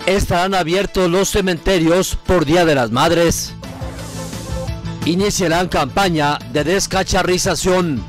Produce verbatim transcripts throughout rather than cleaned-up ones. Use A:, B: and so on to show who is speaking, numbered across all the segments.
A: Estarán abiertos los cementerios por Día de las Madres. Iniciarán campaña de descacharrización.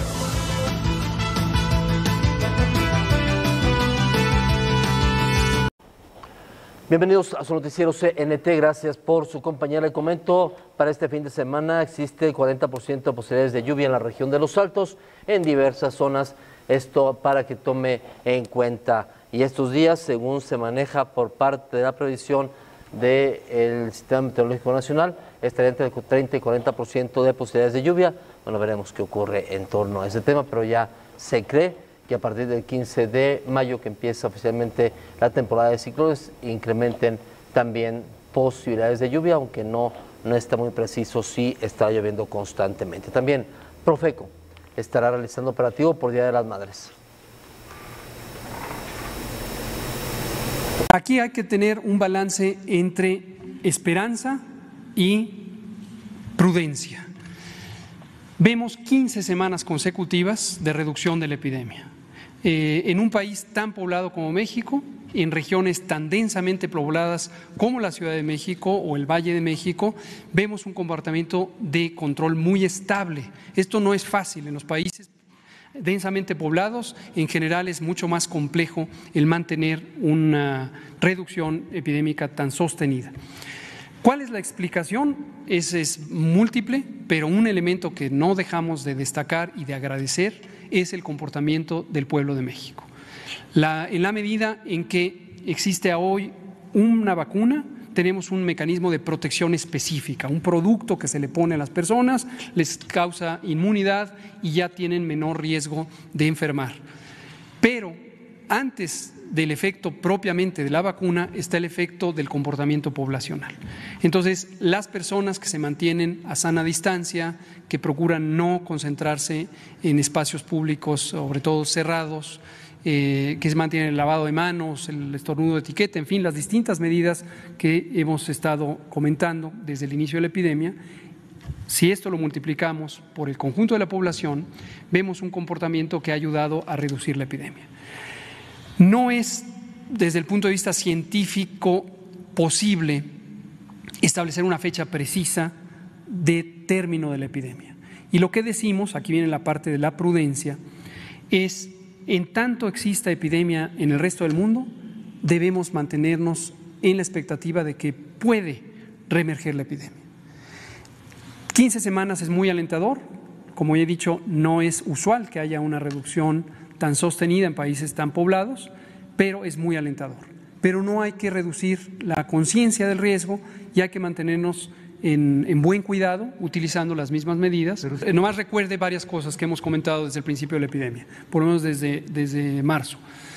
A: Bienvenidos a su noticiero C N T, gracias por su compañía. Le comento, para este fin de semana existe cuarenta por ciento de posibilidades de lluvia en la región de Los Altos, en diversas zonas, esto para que tome en cuenta. Y estos días, según se maneja por parte de la previsión del Sistema Meteorológico Nacional, estaría entre el treinta y cuarenta por ciento de posibilidades de lluvia. Bueno, veremos qué ocurre en torno a ese tema, pero ya se cree que a partir del quince de mayo, que empieza oficialmente la temporada de ciclones, incrementen también posibilidades de lluvia, aunque no, no está muy preciso si está lloviendo constantemente. También Profeco estará realizando operativo por Día de las Madres.
B: Aquí hay que tener un balance entre esperanza y prudencia. Vemos quince semanas consecutivas de reducción de la epidemia. Eh, en un país tan poblado como México, en regiones tan densamente pobladas como la Ciudad de México o el Valle de México, vemos un comportamiento de control muy estable. Esto no es fácil en los países densamente poblados. En general es mucho más complejo el mantener una reducción epidémica tan sostenida. ¿Cuál es la explicación? Es, es múltiple, pero un elemento que no dejamos de destacar y de agradecer es el comportamiento del pueblo de México. La, en la medida en que existe hoy una vacuna, tenemos un mecanismo de protección específica, un producto que se le pone a las personas, les causa inmunidad y ya tienen menor riesgo de enfermar. Pero antes del efecto propiamente de la vacuna está el efecto del comportamiento poblacional. Entonces, las personas que se mantienen a sana distancia, que procuran no concentrarse en espacios públicos, sobre todo cerrados, eh, que se mantienen el lavado de manos, el estornudo de etiqueta, en fin, las distintas medidas que hemos estado comentando desde el inicio de la epidemia. Si esto lo multiplicamos por el conjunto de la población, vemos un comportamiento que ha ayudado a reducir la epidemia. No es, desde el punto de vista científico, posible establecer una fecha precisa de término de la epidemia. Y lo que decimos, aquí viene la parte de la prudencia, es en tanto exista epidemia en el resto del mundo, debemos mantenernos en la expectativa de que puede reemerger la epidemia. quince semanas es muy alentador. Como ya he dicho, no es usual que haya una reducción tan sostenida en países tan poblados, pero es muy alentador. Pero no hay que reducir la conciencia del riesgo y hay que mantenernos en, en buen cuidado, utilizando las mismas medidas. Pero, eh, nomás recuerde varias cosas que hemos comentado desde el principio de la epidemia, por lo menos desde, desde marzo.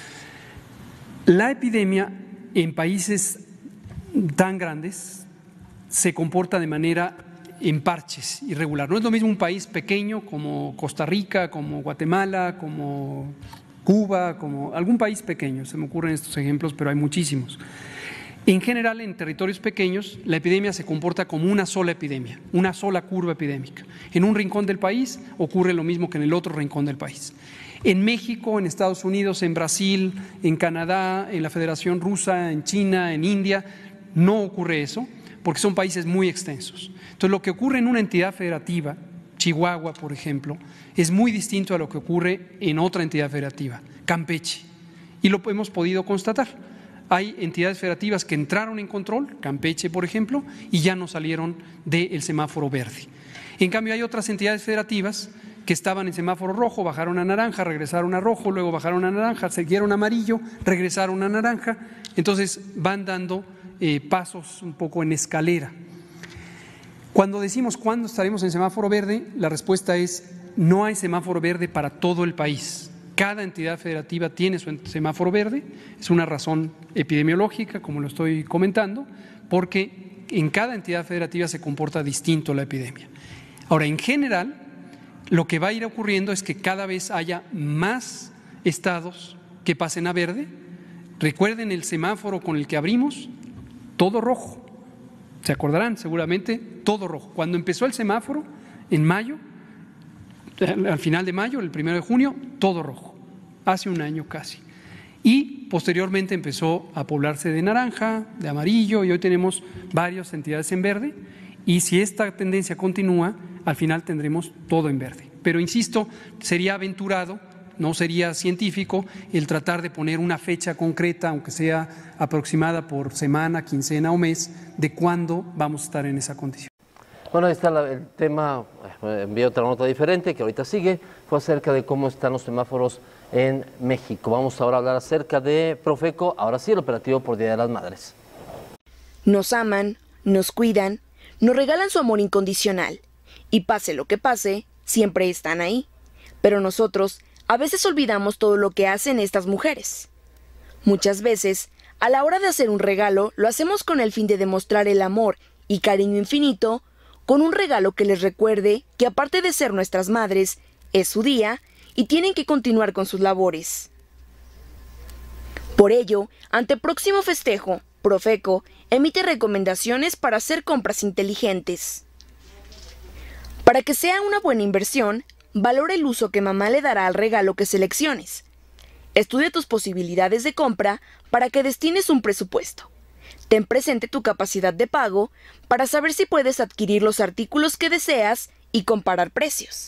B: La epidemia en países tan grandes se comporta de manera en parches, irregular. No es lo mismo un país pequeño como Costa Rica, como Guatemala, como Cuba, como algún país pequeño, se me ocurren estos ejemplos, pero hay muchísimos. En general, en territorios pequeños, la epidemia se comporta como una sola epidemia, una sola curva epidémica. En un rincón del país ocurre lo mismo que en el otro rincón del país. En México, en Estados Unidos, en Brasil, en Canadá, en la Federación Rusa, en China, en India, no ocurre eso, porque son países muy extensos. Entonces, lo que ocurre en una entidad federativa, Chihuahua, por ejemplo, es muy distinto a lo que ocurre en otra entidad federativa, Campeche, y lo hemos podido constatar. Hay entidades federativas que entraron en control, Campeche, por ejemplo, y ya no salieron del semáforo verde. En cambio, hay otras entidades federativas que estaban en semáforo rojo, bajaron a naranja, regresaron a rojo, luego bajaron a naranja, siguieron a amarillo, regresaron a naranja. Entonces, van dando eh, pasos un poco en escalera. Cuando decimos cuándo estaremos en semáforo verde, la respuesta es no hay semáforo verde para todo el país. Cada entidad federativa tiene su semáforo verde, es una razón epidemiológica, como lo estoy comentando, porque en cada entidad federativa se comporta distinto la epidemia. Ahora, en general, lo que va a ir ocurriendo es que cada vez haya más estados que pasen a verde. Recuerden el semáforo con el que abrimos, todo rojo. Se acordarán seguramente, todo rojo. Cuando empezó el semáforo, en mayo, al final de mayo, el primero de junio, todo rojo, hace un año casi. y posteriormente empezó a poblarse de naranja, de amarillo, y hoy tenemos varias entidades en verde, y si esta tendencia continúa, al final tendremos todo en verde. Pero insisto, sería aventurado, no sería científico el tratar de poner una fecha concreta, aunque sea aproximada por semana, quincena o mes, de cuándo vamos a estar en esa condición.
A: Bueno, ahí está la, el tema, envié otra nota diferente que ahorita sigue, fue acerca de cómo están los semáforos en México. Vamos ahora a hablar acerca de Profeco, ahora sí el operativo por Día de las Madres.
C: Nos aman, nos cuidan, nos regalan su amor incondicional y pase lo que pase, siempre están ahí. Pero nosotros a veces olvidamos todo lo que hacen estas mujeres. Muchas veces, a la hora de hacer un regalo, lo hacemos con el fin de demostrar el amor y cariño infinito, con un regalo que les recuerde que aparte de ser nuestras madres, es su día y tienen que continuar con sus labores. Por ello, ante próximo festejo, Profeco emite recomendaciones para hacer compras inteligentes. Para que sea una buena inversión, valora el uso que mamá le dará al regalo que selecciones. Estudia tus posibilidades de compra para que destines un presupuesto. Ten presente tu capacidad de pago para saber si puedes adquirir los artículos que deseas y comparar precios.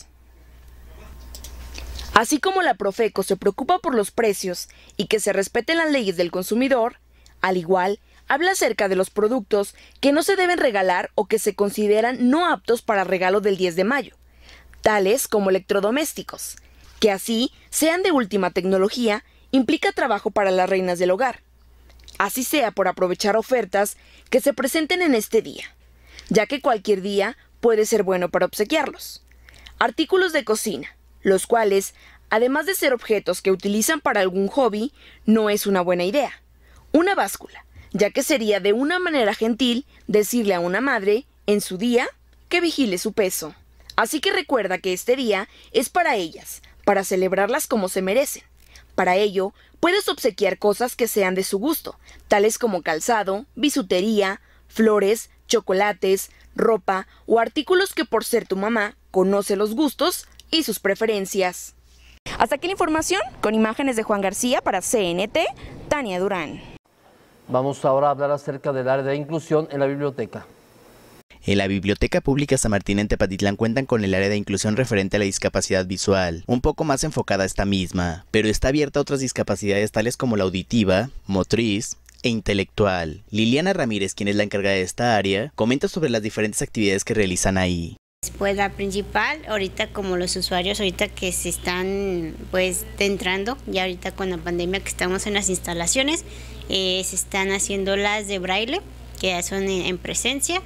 C: Así como la Profeco se preocupa por los precios y que se respeten las leyes del consumidor, al igual, habla acerca de los productos que no se deben regalar o que se consideran no aptos para regalo del diez de mayo, tales como electrodomésticos, que así sean de última tecnología, implica trabajo para las reinas del hogar. Así sea por aprovechar ofertas que se presenten en este día, ya que cualquier día puede ser bueno para obsequiarlos. Artículos de cocina, los cuales, además de ser objetos que utilizan para algún hobby, no es una buena idea. Una báscula, ya que sería de una manera gentil decirle a una madre, en su día, que vigile su peso. Así que recuerda que este día es para ellas, para celebrarlas como se merecen. Para ello, puedes obsequiar cosas que sean de su gusto, tales como calzado, bisutería, flores, chocolates, ropa o artículos que por ser tu mamá conoce los gustos y sus preferencias. Hasta aquí la información, con imágenes de Juan García para C N T, Tania Durán.
A: Vamos ahora a hablar acerca del área de inclusión en la biblioteca.
D: En la Biblioteca Pública San Martín en Tepatitlán cuentan con el área de inclusión referente a la discapacidad visual, un poco más enfocada a esta misma, pero está abierta a otras discapacidades tales como la auditiva, motriz e intelectual. Liliana Ramírez, quien es la encargada de esta área, comenta sobre las diferentes actividades que realizan ahí.
E: Pues la principal, ahorita como los usuarios ahorita que se están pues entrando, ya ahorita con la pandemia que estamos en las instalaciones, eh, se están haciendo las de braille, que ya son en, en presencia.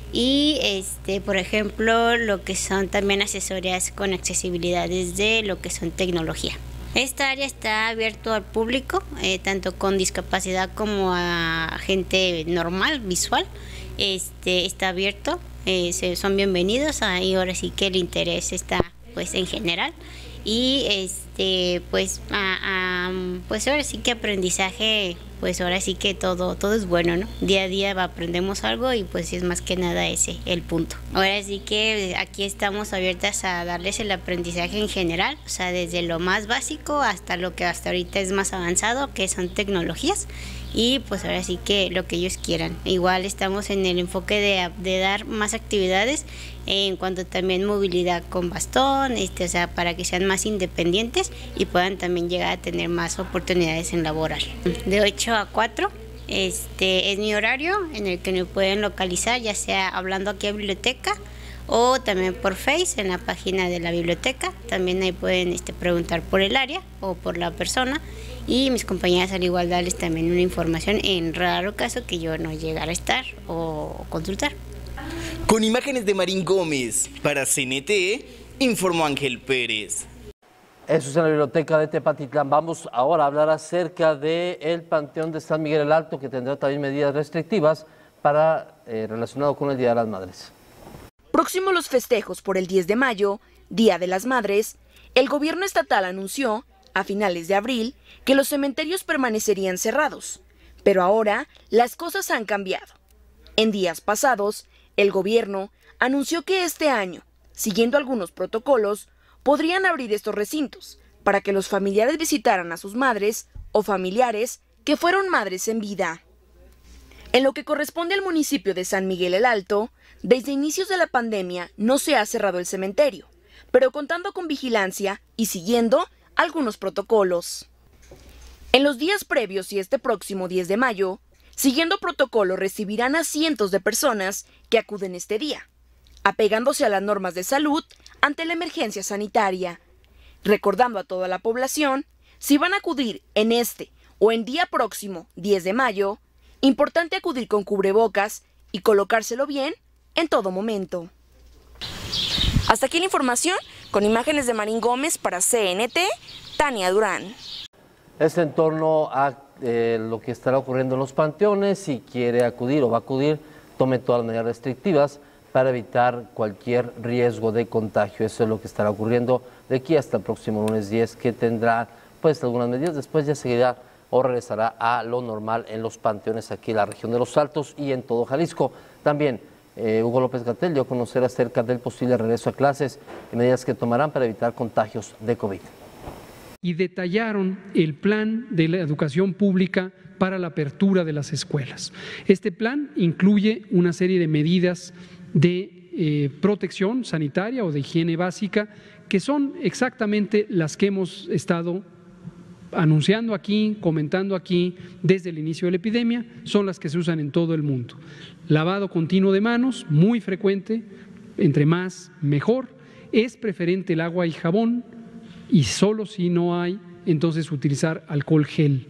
E: Y este, por ejemplo, lo que son también asesorías con accesibilidades de lo que son tecnología. Esta área está abierto al público, eh, tanto con discapacidad como a gente normal, visual. Este, está abierto, eh, se, son bienvenidos, ahí ahora sí que el interés está pues en general. Y este pues a, a, pues ahora sí que aprendizaje, pues ahora sí que todo todo es bueno, ¿no? Día a día aprendemos algo y pues es más que nada ese el punto. Ahora sí que aquí estamos abiertas a darles el aprendizaje en general, o sea, desde lo más básico hasta lo que hasta ahorita es más avanzado, que son tecnologías. Y pues ahora sí que lo que ellos quieran. Igual estamos en el enfoque de, de dar más actividades en cuanto también movilidad con bastón, este, o sea, para que sean más independientes y puedan también llegar a tener más oportunidades en laboral. De ocho a cuatro este, es mi horario en el que me pueden localizar, ya sea hablando aquí a biblioteca o también por Face en la página de la biblioteca. También ahí pueden este, preguntar por el área o por la persona. Y mis compañeras al igual darles también una información en raro caso que yo no llegara a estar o consultar.
D: Con imágenes de Marín Gómez, para C N T, informó Ángel Pérez.
A: Eso es en la biblioteca de Tepatitlán. Vamos ahora a hablar acerca del Panteón de San Miguel el Alto, que tendrá también medidas restrictivas para eh, relacionado con el Día de las Madres.
C: Próximo los festejos por el diez de mayo, Día de las Madres, el gobierno estatal anunció, a finales de abril, que los cementerios permanecerían cerrados. Pero ahora las cosas han cambiado. En días pasados, el gobierno anunció que este año, siguiendo algunos protocolos, podrían abrir estos recintos para que los familiares visitaran a sus madres o familiares que fueron madres en vida. En lo que corresponde al municipio de San Miguel el Alto, desde inicios de la pandemia no se ha cerrado el cementerio, pero contando con vigilancia y siguiendo algunos protocolos. En los días previos y este próximo diez de mayo, siguiendo protocolo, recibirán a cientos de personas que acuden este día, apegándose a las normas de salud ante la emergencia sanitaria, recordando a toda la población, si van a acudir en este o en día próximo diez de mayo, importante acudir con cubrebocas y colocárselo bien en todo momento. Hasta aquí la información, con imágenes de Marín Gómez para C N T, Tania Durán.
A: Es en torno a eh, lo que estará ocurriendo en los panteones. Si quiere acudir o va a acudir, tome todas las medidas restrictivas para evitar cualquier riesgo de contagio. Eso es lo que estará ocurriendo de aquí hasta el próximo lunes diez, que tendrá pues algunas medidas. Después ya seguirá o regresará a lo normal en los panteones aquí en la región de Los Altos y en todo Jalisco. También eh, Hugo López-Gatell dio a conocer acerca del posible regreso a clases y medidas que tomarán para evitar contagios de COVID.
B: Y detallaron el plan de la educación pública para la apertura de las escuelas. Este plan incluye una serie de medidas de eh, protección sanitaria o de higiene básica que son exactamente las que hemos estado anunciando aquí, comentando aquí desde el inicio de la epidemia, son las que se usan en todo el mundo. Lavado continuo de manos, muy frecuente, entre más mejor. Es preferente el agua y jabón y solo si no hay, entonces utilizar alcohol gel,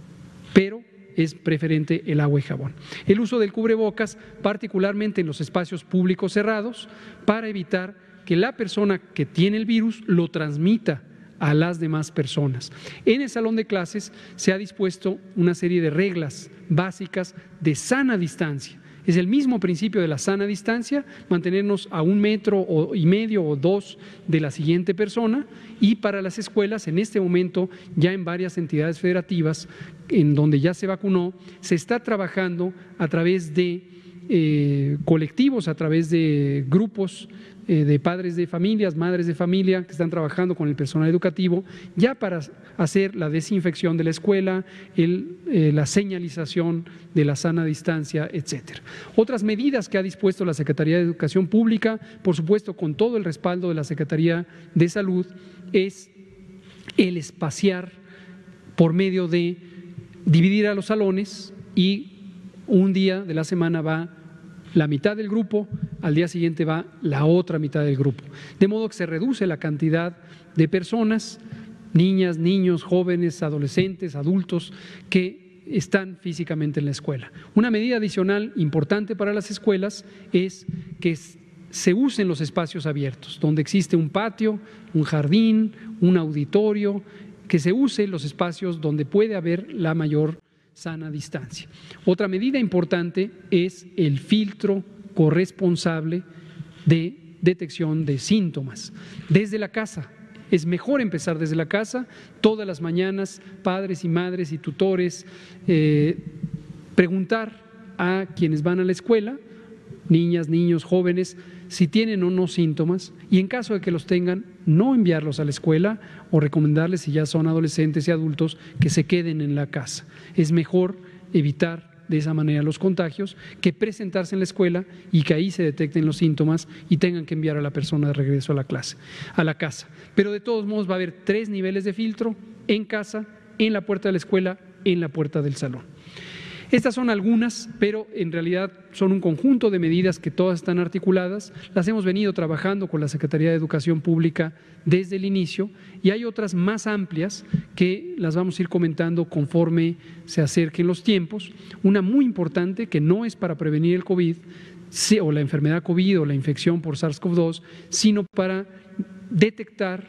B: pero es preferente el agua y jabón. El uso del cubrebocas, particularmente en los espacios públicos cerrados, para evitar que la persona que tiene el virus lo transmita a las demás personas. En el salón de clases se ha dispuesto una serie de reglas básicas de sana distancia. Es el mismo principio de la sana distancia, mantenernos a un metro y medio o dos de la siguiente persona, y para las escuelas, en este momento, ya en varias entidades federativas, en donde ya se vacunó, se está trabajando a través de eh, colectivos, a través de grupos eh, de padres de familias, madres de familia, que están trabajando con el personal educativo, ya para hacer la desinfección de la escuela, el, eh, la señalización de la sana distancia, etcétera. Otras medidas que ha dispuesto la Secretaría de Educación Pública, por supuesto con todo el respaldo de la Secretaría de Salud, es el espaciar por medio de dividir a los salones, y un día de la semana va la mitad del grupo, al día siguiente va la otra mitad del grupo. De modo que se reduce la cantidad de personas, niñas, niños, jóvenes, adolescentes, adultos, que están físicamente en la escuela. Una medida adicional importante para las escuelas es que se usen los espacios abiertos, donde existe un patio, un jardín, un auditorio, que se use los espacios donde puede haber la mayor sana distancia. Otra medida importante es el filtro corresponsable de detección de síntomas desde la casa. Es mejor empezar desde la casa, todas las mañanas, padres y madres y tutores, eh, preguntar a quienes van a la escuela, niñas, niños, jóvenes, si tienen o no síntomas, y en caso de que los tengan, no enviarlos a la escuela o recomendarles, si ya son adolescentes y adultos, que se queden en la casa. Es mejor evitar de esa manera los contagios que presentarse en la escuela y que ahí se detecten los síntomas y tengan que enviar a la persona de regreso a la clase, a la casa. Pero de todos modos va a haber tres niveles de filtro: en casa, en la puerta de la escuela, en la puerta del salón. Estas son algunas, pero en realidad son un conjunto de medidas que todas están articuladas. Las hemos venido trabajando con la Secretaría de Educación Pública desde el inicio, y hay otras más amplias que las vamos a ir comentando conforme se acerquen los tiempos. Una muy importante, que no es para prevenir el COVID o la enfermedad COVID o la infección por SARS CoV dos, sino para detectar,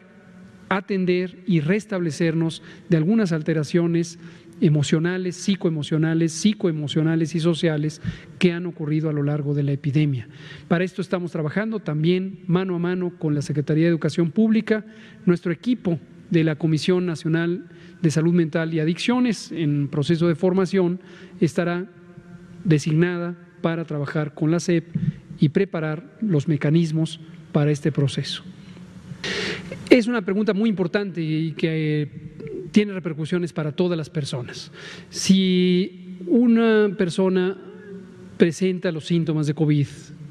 B: atender y restablecernos de algunas alteraciones emocionales, psicoemocionales, psicoemocionales y sociales que han ocurrido a lo largo de la epidemia. Para esto estamos trabajando también mano a mano con la Secretaría de Educación Pública. Nuestro equipo de la Comisión Nacional de Salud Mental y Adicciones, en proceso de formación, estará designada para trabajar con la S E P y preparar los mecanismos para este proceso. Es una pregunta muy importante y que tiene repercusiones para todas las personas. Si una persona presenta los síntomas de COVID,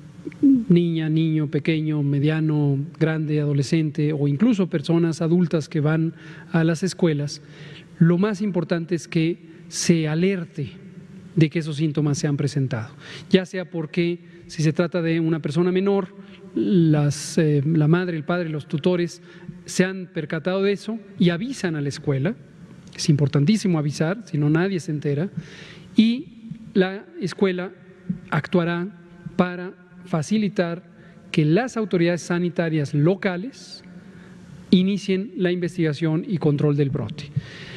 B: niña, niño, pequeño, mediano, grande, adolescente o incluso personas adultas que van a las escuelas, lo más importante es que se alerte de que esos síntomas se han presentado, ya sea porque si se trata de una persona menor, las, eh, la madre, el padre, los tutores se han percatado de eso y avisan a la escuela. Es importantísimo avisar, si no nadie se entera, y la escuela actuará para facilitar que las autoridades sanitarias locales inicien la investigación y control del brote.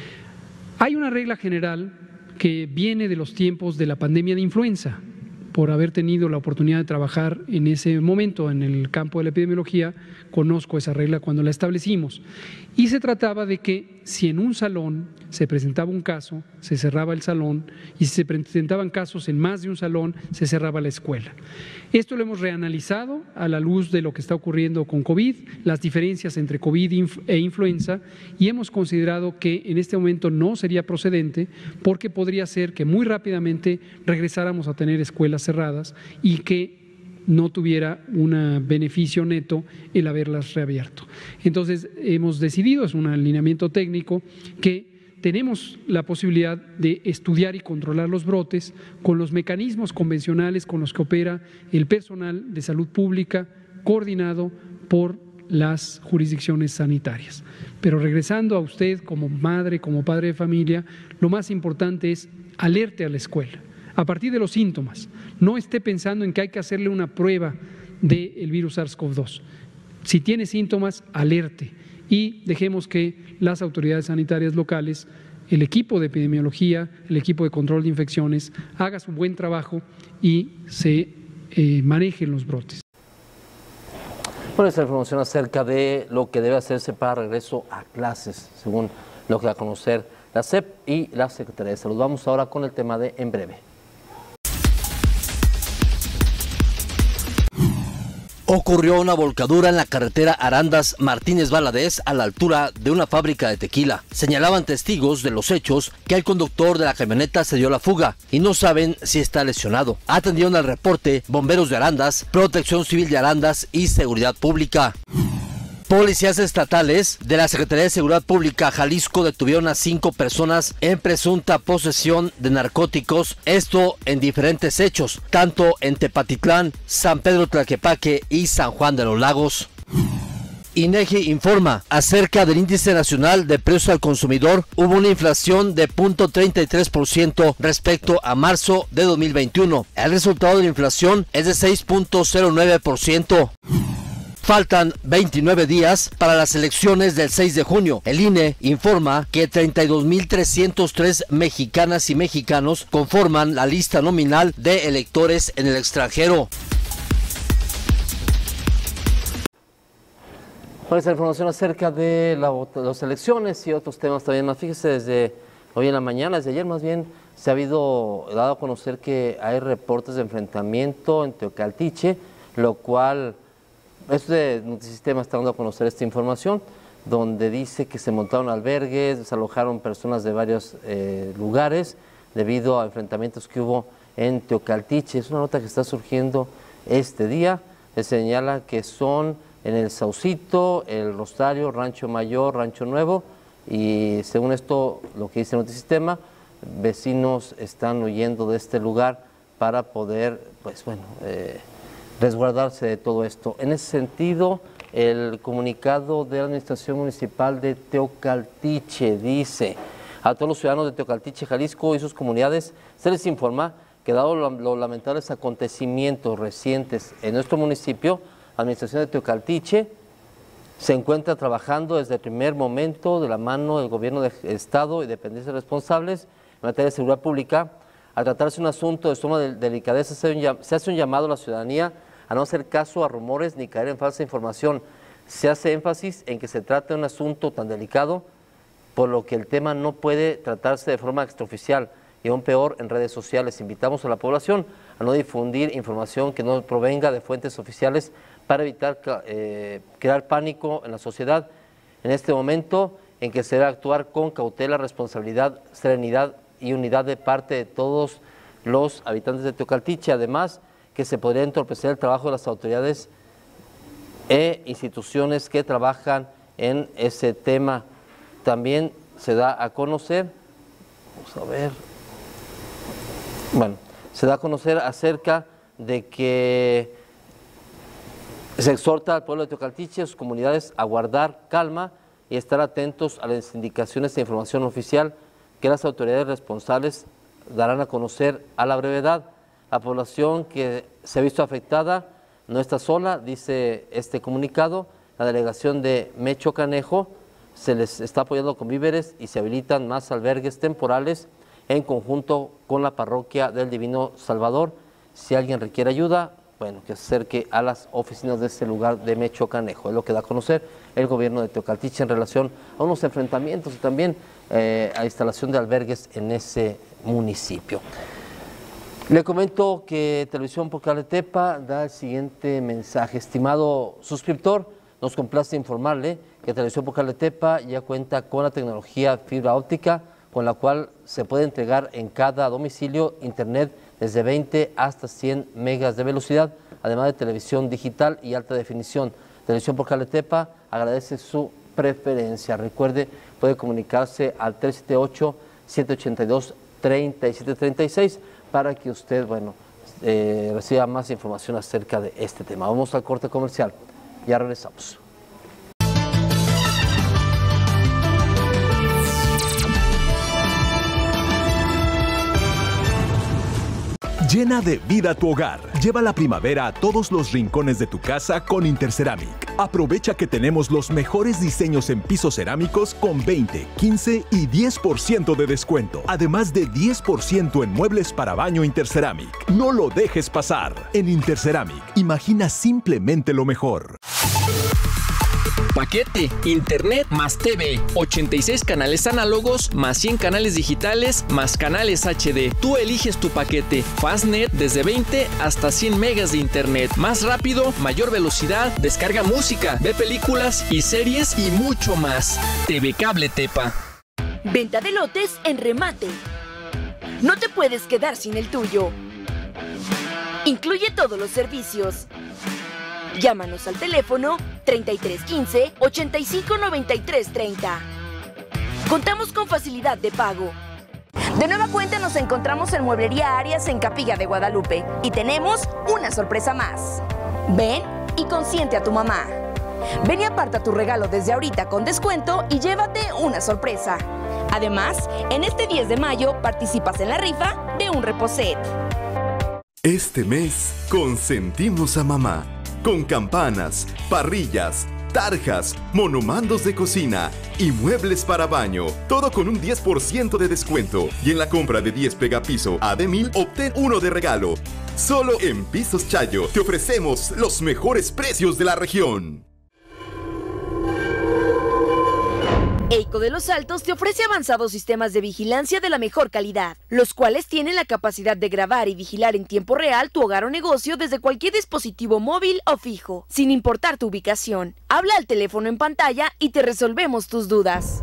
B: Hay una regla general que viene de los tiempos de la pandemia de influenza. Por haber tenido la oportunidad de trabajar en ese momento en el campo de la epidemiología, conozco esa regla cuando la establecimos. Y se trataba de que si en un salón se presentaba un caso, se cerraba el salón, y si se presentaban casos en más de un salón, se cerraba la escuela. Esto lo hemos reanalizado a la luz de lo que está ocurriendo con COVID, las diferencias entre COVID e influenza, y hemos considerado que en este momento no sería procedente porque podría ser que muy rápidamente regresáramos a tener escuelas cerradas y que no tuviera un beneficio neto el haberlas reabierto. Entonces hemos decidido, es un alineamiento técnico, que tenemos la posibilidad de estudiar y controlar los brotes con los mecanismos convencionales con los que opera el personal de salud pública coordinado por las jurisdicciones sanitarias. Pero regresando a usted como madre, como padre de familia, lo más importante es alerte a la escuela a partir de los síntomas. No esté pensando en que hay que hacerle una prueba del virus SARS CoV dos. Si tiene síntomas, alerte y dejemos que las autoridades sanitarias locales, el equipo de epidemiología, el equipo de control de infecciones, haga su buen trabajo y se eh, manejen los brotes.
A: Bueno, esta información acerca de lo que debe hacerse para regreso a clases, según lo que da a conocer la S E P y la Secretaría de Salud. Vamos ahora con el tema de En Breve. Ocurrió una volcadura en la carretera Arandas Martínez Valadez a la altura de una fábrica de tequila. Señalaban testigos de los hechos que el conductor de la camioneta se dio la fuga y no saben si está lesionado. Atendieron al reporte bomberos de Arandas, Protección Civil de Arandas y Seguridad Pública. Policías estatales de la Secretaría de Seguridad Pública Jalisco detuvieron a cinco personas en presunta posesión de narcóticos, esto en diferentes hechos, tanto en Tepatitlán, San Pedro Tlaquepaque y San Juan de los Lagos. INEGI informa acerca del índice nacional de precios al consumidor. Hubo una inflación de cero punto treinta y tres por ciento respecto a marzo de dos mil veintiuno. El resultado de la inflación es de seis punto cero nueve por ciento. Faltan veintinueve días para las elecciones del seis de junio. El I N E informa que treinta y dos mil trescientos tres mexicanas y mexicanos conforman la lista nominal de electores en el extranjero. Bueno, esta información acerca de la, las elecciones y otros temas también más. Fíjese, desde hoy en la mañana, desde ayer más bien, se ha habido dado a conocer que hay reportes de enfrentamiento en Teocaltiche, lo cual... Este Notisistema está dando a conocer esta información, donde dice que se montaron albergues, desalojaron personas de varios eh, lugares debido a enfrentamientos que hubo en Teocaltiche. Es una nota que está surgiendo este día. Se señala que son en el Saucito, el Rosario, Rancho Mayor, Rancho Nuevo, y según esto, lo que dice el Notisistema, vecinos están huyendo de este lugar para poder, pues bueno, eh, resguardarse de todo esto. En ese sentido, el comunicado de la Administración Municipal de Teocaltiche dice: a todos los ciudadanos de Teocaltiche, Jalisco y sus comunidades se les informa que dado los lamentables acontecimientos recientes en nuestro municipio, la Administración de Teocaltiche se encuentra trabajando desde el primer momento de la mano del Gobierno del Estado y dependencias responsables en materia de seguridad pública. Al tratarse un asunto de suma de delicadeza, se hace un llamado a la ciudadanía a no hacer caso a rumores ni caer en falsa información. Se hace énfasis en que se trata de un asunto tan delicado, por lo que el tema no puede tratarse de forma extraoficial y aún peor en redes sociales. Invitamos a la población a no difundir información que no provenga de fuentes oficiales para evitar eh, crear pánico en la sociedad. En este momento en que se debe actuar con cautela, responsabilidad, serenidad y unidad de parte de todos los habitantes de Teocaltiche. Además, que se podría entorpecer el trabajo de las autoridades e instituciones que trabajan en ese tema. También se da a conocer, vamos a ver, bueno, se da a conocer acerca de que se exhorta al pueblo de Teocaltiche y a sus comunidades a guardar calma y estar atentos a las indicaciones e información oficial que las autoridades responsables darán a conocer a la brevedad. La población que se ha visto afectada no está sola, dice este comunicado. La delegación de Mecho Canejo se les está apoyando con víveres y se habilitan más albergues temporales en conjunto con la parroquia del Divino Salvador. Si alguien requiere ayuda, bueno, que se acerque a las oficinas de este lugar de Mecho Canejo. Es lo que da a conocer el gobierno de Teocaltiche en relación a unos enfrentamientos y también eh, a instalación de albergues en ese municipio. Le comento que Televisión por Cable Tepa da el siguiente mensaje. Estimado suscriptor, nos complace informarle que Televisión por Cable Tepa ya cuenta con la tecnología fibra óptica, con la cual se puede entregar en cada domicilio internet desde veinte hasta cien megas de velocidad, además de televisión digital y alta definición. Televisión por Cable Tepa agradece su preferencia. Recuerde, puede comunicarse al tres siete ocho, siete ocho dos, tres siete tres seis para que usted, bueno, eh, reciba más información acerca de este tema. Vamos al corte comercial. Ya regresamos.
F: Llena de vida tu hogar. Lleva la primavera a todos los rincones de tu casa con Interceramic. Aprovecha que tenemos los mejores diseños en pisos cerámicos con veinte, quince y diez por ciento de descuento. Además de diez por ciento en muebles para baño Interceramic. No lo dejes pasar. En Interceramic, imagina simplemente lo mejor.
G: Paquete, internet más T V, ochenta y seis canales análogos más cien canales digitales más canales H D. Tú eliges tu paquete. Fastnet desde veinte hasta cien megas de internet. Más rápido, mayor velocidad, descarga música, ve películas y series y mucho más. T V Cable Tepa.
C: Venta de lotes en remate. No te puedes quedar sin el tuyo. Incluye todos los servicios. Llámanos al teléfono treinta y tres quince, ochenta y cinco noventa y tres treinta. Contamos con facilidad de pago. De nueva cuenta nos encontramos en Mueblería Arias en Capilla de Guadalupe y tenemos una sorpresa más. Ven y consiente a tu mamá. Ven y aparta tu regalo desde ahorita con descuento y llévate una sorpresa. Además, en este diez de mayo participas en la rifa de un reposet.
H: Este mes consentimos a mamá. Con campanas, parrillas, tarjas, monomandos de cocina y muebles para baño. Todo con un diez por ciento de descuento. Y en la compra de diez pegapiso a de mil, obtén uno de regalo. Solo en Pisos Chayo te ofrecemos los mejores precios de la región.
C: Eico de los Altos te ofrece avanzados sistemas de vigilancia de la mejor calidad, los cuales tienen la capacidad de grabar y vigilar en tiempo real tu hogar o negocio desde cualquier dispositivo móvil o fijo, sin importar tu ubicación. Habla al teléfono en pantalla y te resolvemos tus dudas.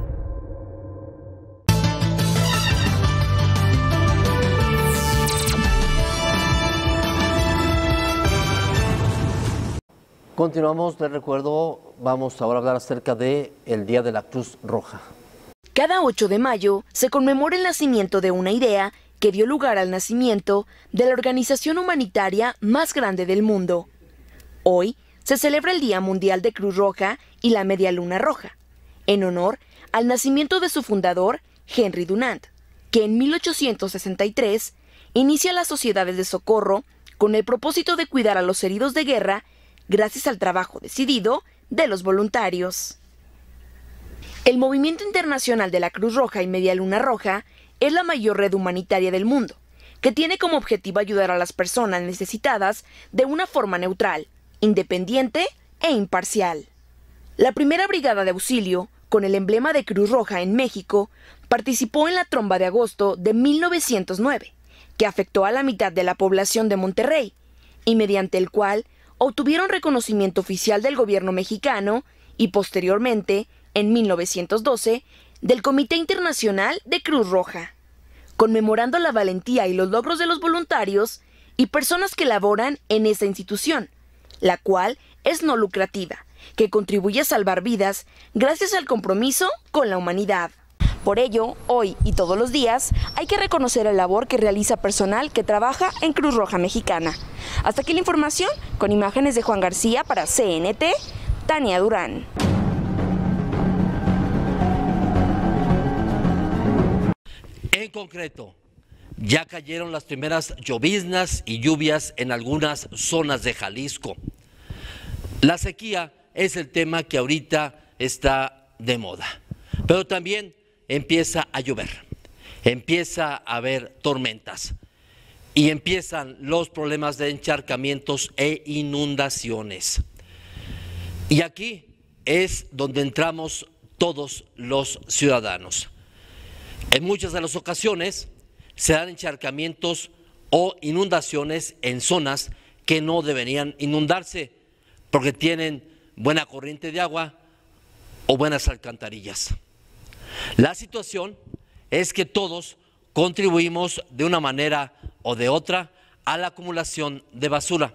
A: Continuamos, les recuerdo, vamos ahora a hablar acerca de el Día de la Cruz Roja.
C: Cada ocho de mayo se conmemora el nacimiento de una idea que dio lugar al nacimiento de la organización humanitaria más grande del mundo. Hoy se celebra el Día Mundial de Cruz Roja y la Media Luna Roja, en honor al nacimiento de su fundador, Henry Dunant, que en mil ochocientos sesenta y tres inicia las sociedades de socorro con el propósito de cuidar a los heridos de guerra gracias al trabajo decidido de los voluntarios. El Movimiento Internacional de la Cruz Roja y Media Luna Roja es la mayor red humanitaria del mundo, que tiene como objetivo ayudar a las personas necesitadas de una forma neutral, independiente e imparcial. La primera brigada de auxilio, con el emblema de Cruz Roja en México, participó en la tromba de agosto de mil novecientos nueve, que afectó a la mitad de la población de Monterrey, y mediante el cual obtuvieron reconocimiento oficial del gobierno mexicano y posteriormente en mil novecientos doce del Comité Internacional de Cruz Roja, conmemorando la valentía y los logros de los voluntarios y personas que laboran en esta institución, la cual es no lucrativa, que contribuye a salvar vidas gracias al compromiso con la humanidad. Por ello, hoy y todos los días, hay que reconocer la labor que realiza personal que trabaja en Cruz Roja Mexicana. Hasta aquí la información, con imágenes de Juan García para C N T, Tania Durán.
A: En concreto, ya cayeron las primeras lloviznas y lluvias en algunas zonas de Jalisco. La sequía es el tema que ahorita está de moda, pero también empieza a llover, empieza a haber tormentas y empiezan los problemas de encharcamientos e inundaciones. Y aquí es donde entramos todos los ciudadanos. En muchas de las ocasiones se dan encharcamientos o inundaciones en zonas que no deberían inundarse porque tienen buena corriente de agua o buenas alcantarillas. La situación es que todos contribuimos de una manera o de otra a la acumulación de basura.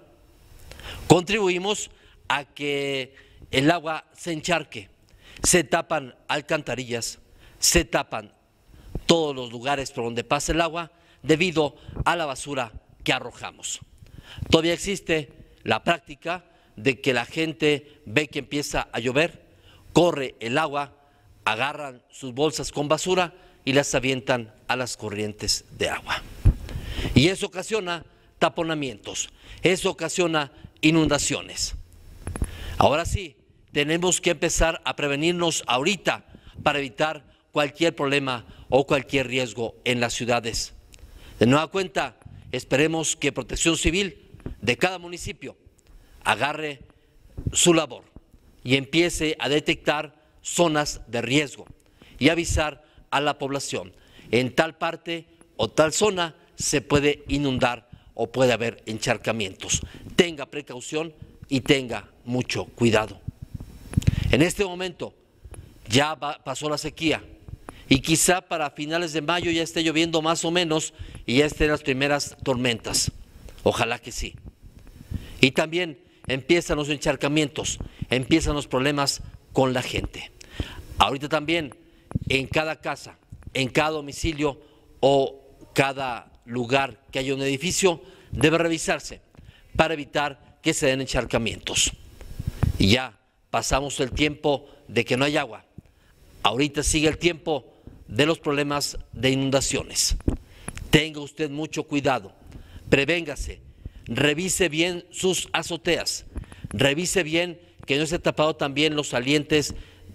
A: Contribuimos a que el agua se encharque, se tapan alcantarillas, se tapan todos los lugares por donde pasa el agua debido a la basura que arrojamos. Todavía existe la práctica de que la gente ve que empieza a llover, corre el agua, agarran sus bolsas con basura y las avientan a las corrientes de agua. Y eso ocasiona taponamientos, eso ocasiona inundaciones. Ahora sí, tenemos que empezar a prevenirnos ahorita para evitar cualquier problema o cualquier riesgo en las ciudades. De nueva cuenta, esperemos que Protección Civil de cada municipio agarre su labor y empiece a detectar zonas de riesgo y avisar a la población. En tal parte o tal zona se puede inundar o puede haber encharcamientos. Tenga precaución y tenga mucho cuidado. En este momento ya va, pasó la sequía y quizá para finales de mayo ya esté lloviendo más o menos y ya estén las primeras tormentas. Ojalá que sí. Y también empiezan los encharcamientos, empiezan los problemas con la gente. Ahorita también en cada casa, en cada domicilio o cada lugar que haya un edificio debe revisarse para evitar que se den encharcamientos. Y ya pasamos el tiempo de que no hay agua. Ahorita sigue el tiempo de los problemas de inundaciones. Tenga usted mucho cuidado, prevéngase, revise bien sus azoteas, revise bien que no esté tapado también los salientes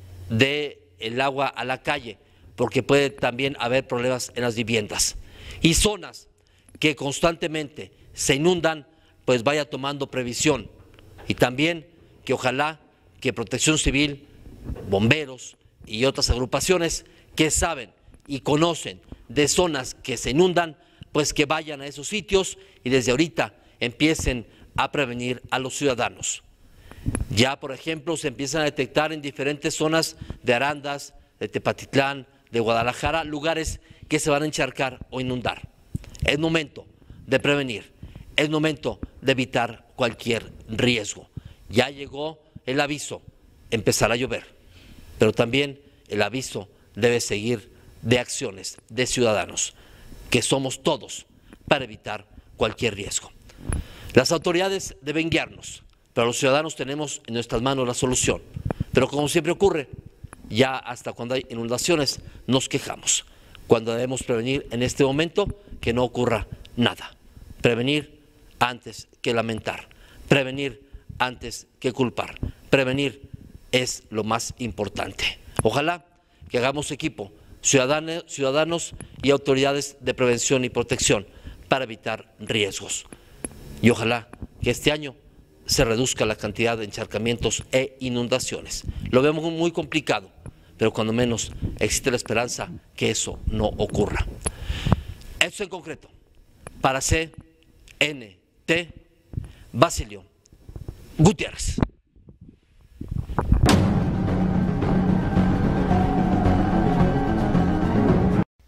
A: del agua a la calle, porque puede también haber problemas en las viviendas. Y zonas que constantemente se inundan, pues vaya tomando previsión. Y también que ojalá que Protección Civil, bomberos y otras agrupaciones que saben y conocen de zonas que se inundan, pues que vayan a esos sitios y desde ahorita empiecen a prevenir a los ciudadanos. Ya, por ejemplo, se empiezan a detectar en diferentes zonas de Arandas, de Tepatitlán, de Guadalajara, lugares que se van a encharcar o inundar. Es momento de prevenir, es momento de evitar cualquier riesgo. Ya llegó el aviso, empezará a llover, pero también el aviso debe seguir de acciones de ciudadanos, que somos todos, para evitar cualquier riesgo. Las autoridades deben guiarnos, pero los ciudadanos tenemos en nuestras manos la solución. Pero como siempre ocurre, ya hasta cuando hay inundaciones nos quejamos, cuando debemos prevenir en este momento que no ocurra nada. Prevenir antes que lamentar, prevenir antes que culpar, prevenir es lo más importante. Ojalá que hagamos equipo, ciudadanos, ciudadanos y autoridades de prevención y protección para evitar riesgos. Y ojalá que este año se reduzca la cantidad de encharcamientos e inundaciones. Lo vemos muy complicado, pero cuando menos existe la esperanza que eso no ocurra. Esto en concreto, para C N T, Basilio Gutiérrez.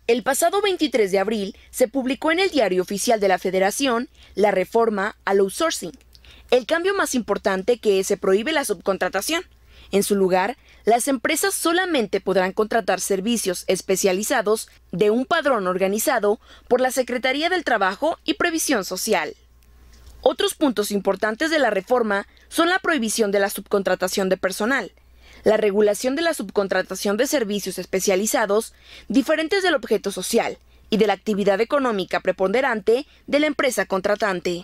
C: El pasado veintitrés de abril se publicó en el Diario Oficial de la Federación la reforma al outsourcing, el cambio más importante que se prohíbe la subcontratación. En su lugar, las empresas solamente podrán contratar servicios especializados de un padrón organizado por la Secretaría del Trabajo y Previsión Social. Otros puntos importantes de la reforma son la prohibición de la subcontratación de personal, la regulación de la subcontratación de servicios especializados diferentes del objeto social y de la actividad económica preponderante de la empresa contratante.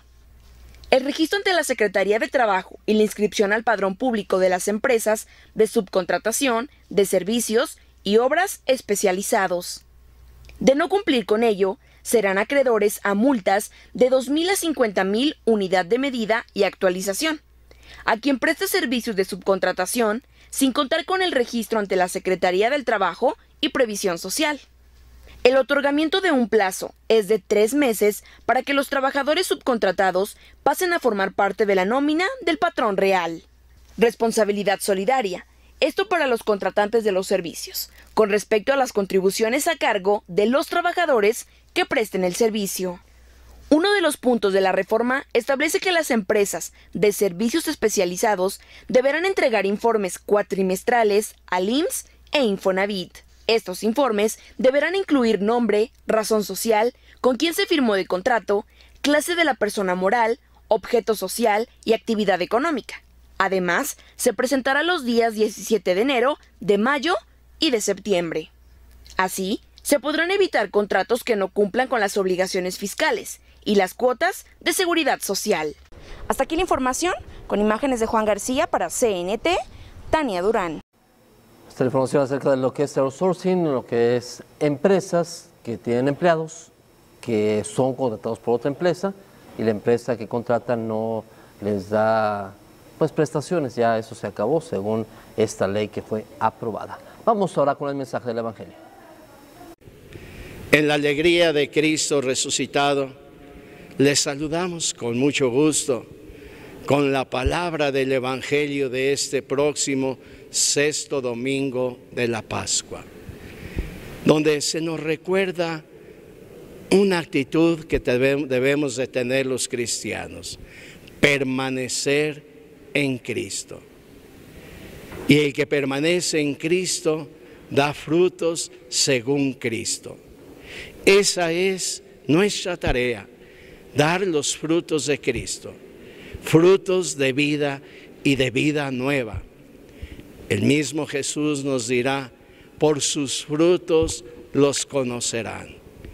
C: El registro ante la Secretaría de Trabajo y la inscripción al padrón público de las empresas de subcontratación de servicios y obras especializados. De no cumplir con ello, serán acreedores a multas de dos mil a cincuenta mil unidad de medida y actualización. A quien preste servicios de subcontratación, sin contar con el registro ante la Secretaría del Trabajo y Previsión Social. El otorgamiento de un plazo es de tres meses para que los trabajadores subcontratados pasen a formar parte de la nómina del patrón real. Responsabilidad solidaria. Esto para los contratantes de los servicios, con respecto a las contribuciones a cargo de los trabajadores que presten el servicio. Uno de los puntos de la reforma establece que las empresas de servicios especializados deberán entregar informes cuatrimestrales al I M S S e Infonavit. Estos informes deberán incluir nombre, razón social, con quién se firmó el contrato, clase de la persona moral, objeto social y actividad económica. Además, se presentará los días diecisiete de enero, de mayo y de septiembre. Así, se podrán evitar contratos que no cumplan con las obligaciones fiscales y las cuotas de seguridad social. Hasta aquí la información, con imágenes de Juan García para C N T, Tania Durán.
A: Esta información acerca de lo que es outsourcing, lo que es empresas que tienen empleados que son contratados por otra empresa y la empresa que contrata no les da pues prestaciones. Ya eso se acabó según esta ley que fue aprobada. Vamos ahora con el mensaje del Evangelio.
I: En la alegría de Cristo resucitado, les saludamos con mucho gusto con la palabra del Evangelio de este próximo sexto domingo de la Pascua, donde se nos recuerda una actitud que debemos de tener los cristianos: permanecer en Cristo. Y el que permanece en Cristo da frutos según Cristo. Esa es nuestra tarea, dar los frutos de Cristo, frutos de vida y de vida nueva. El mismo Jesús nos dirá: por sus frutos los conocerán.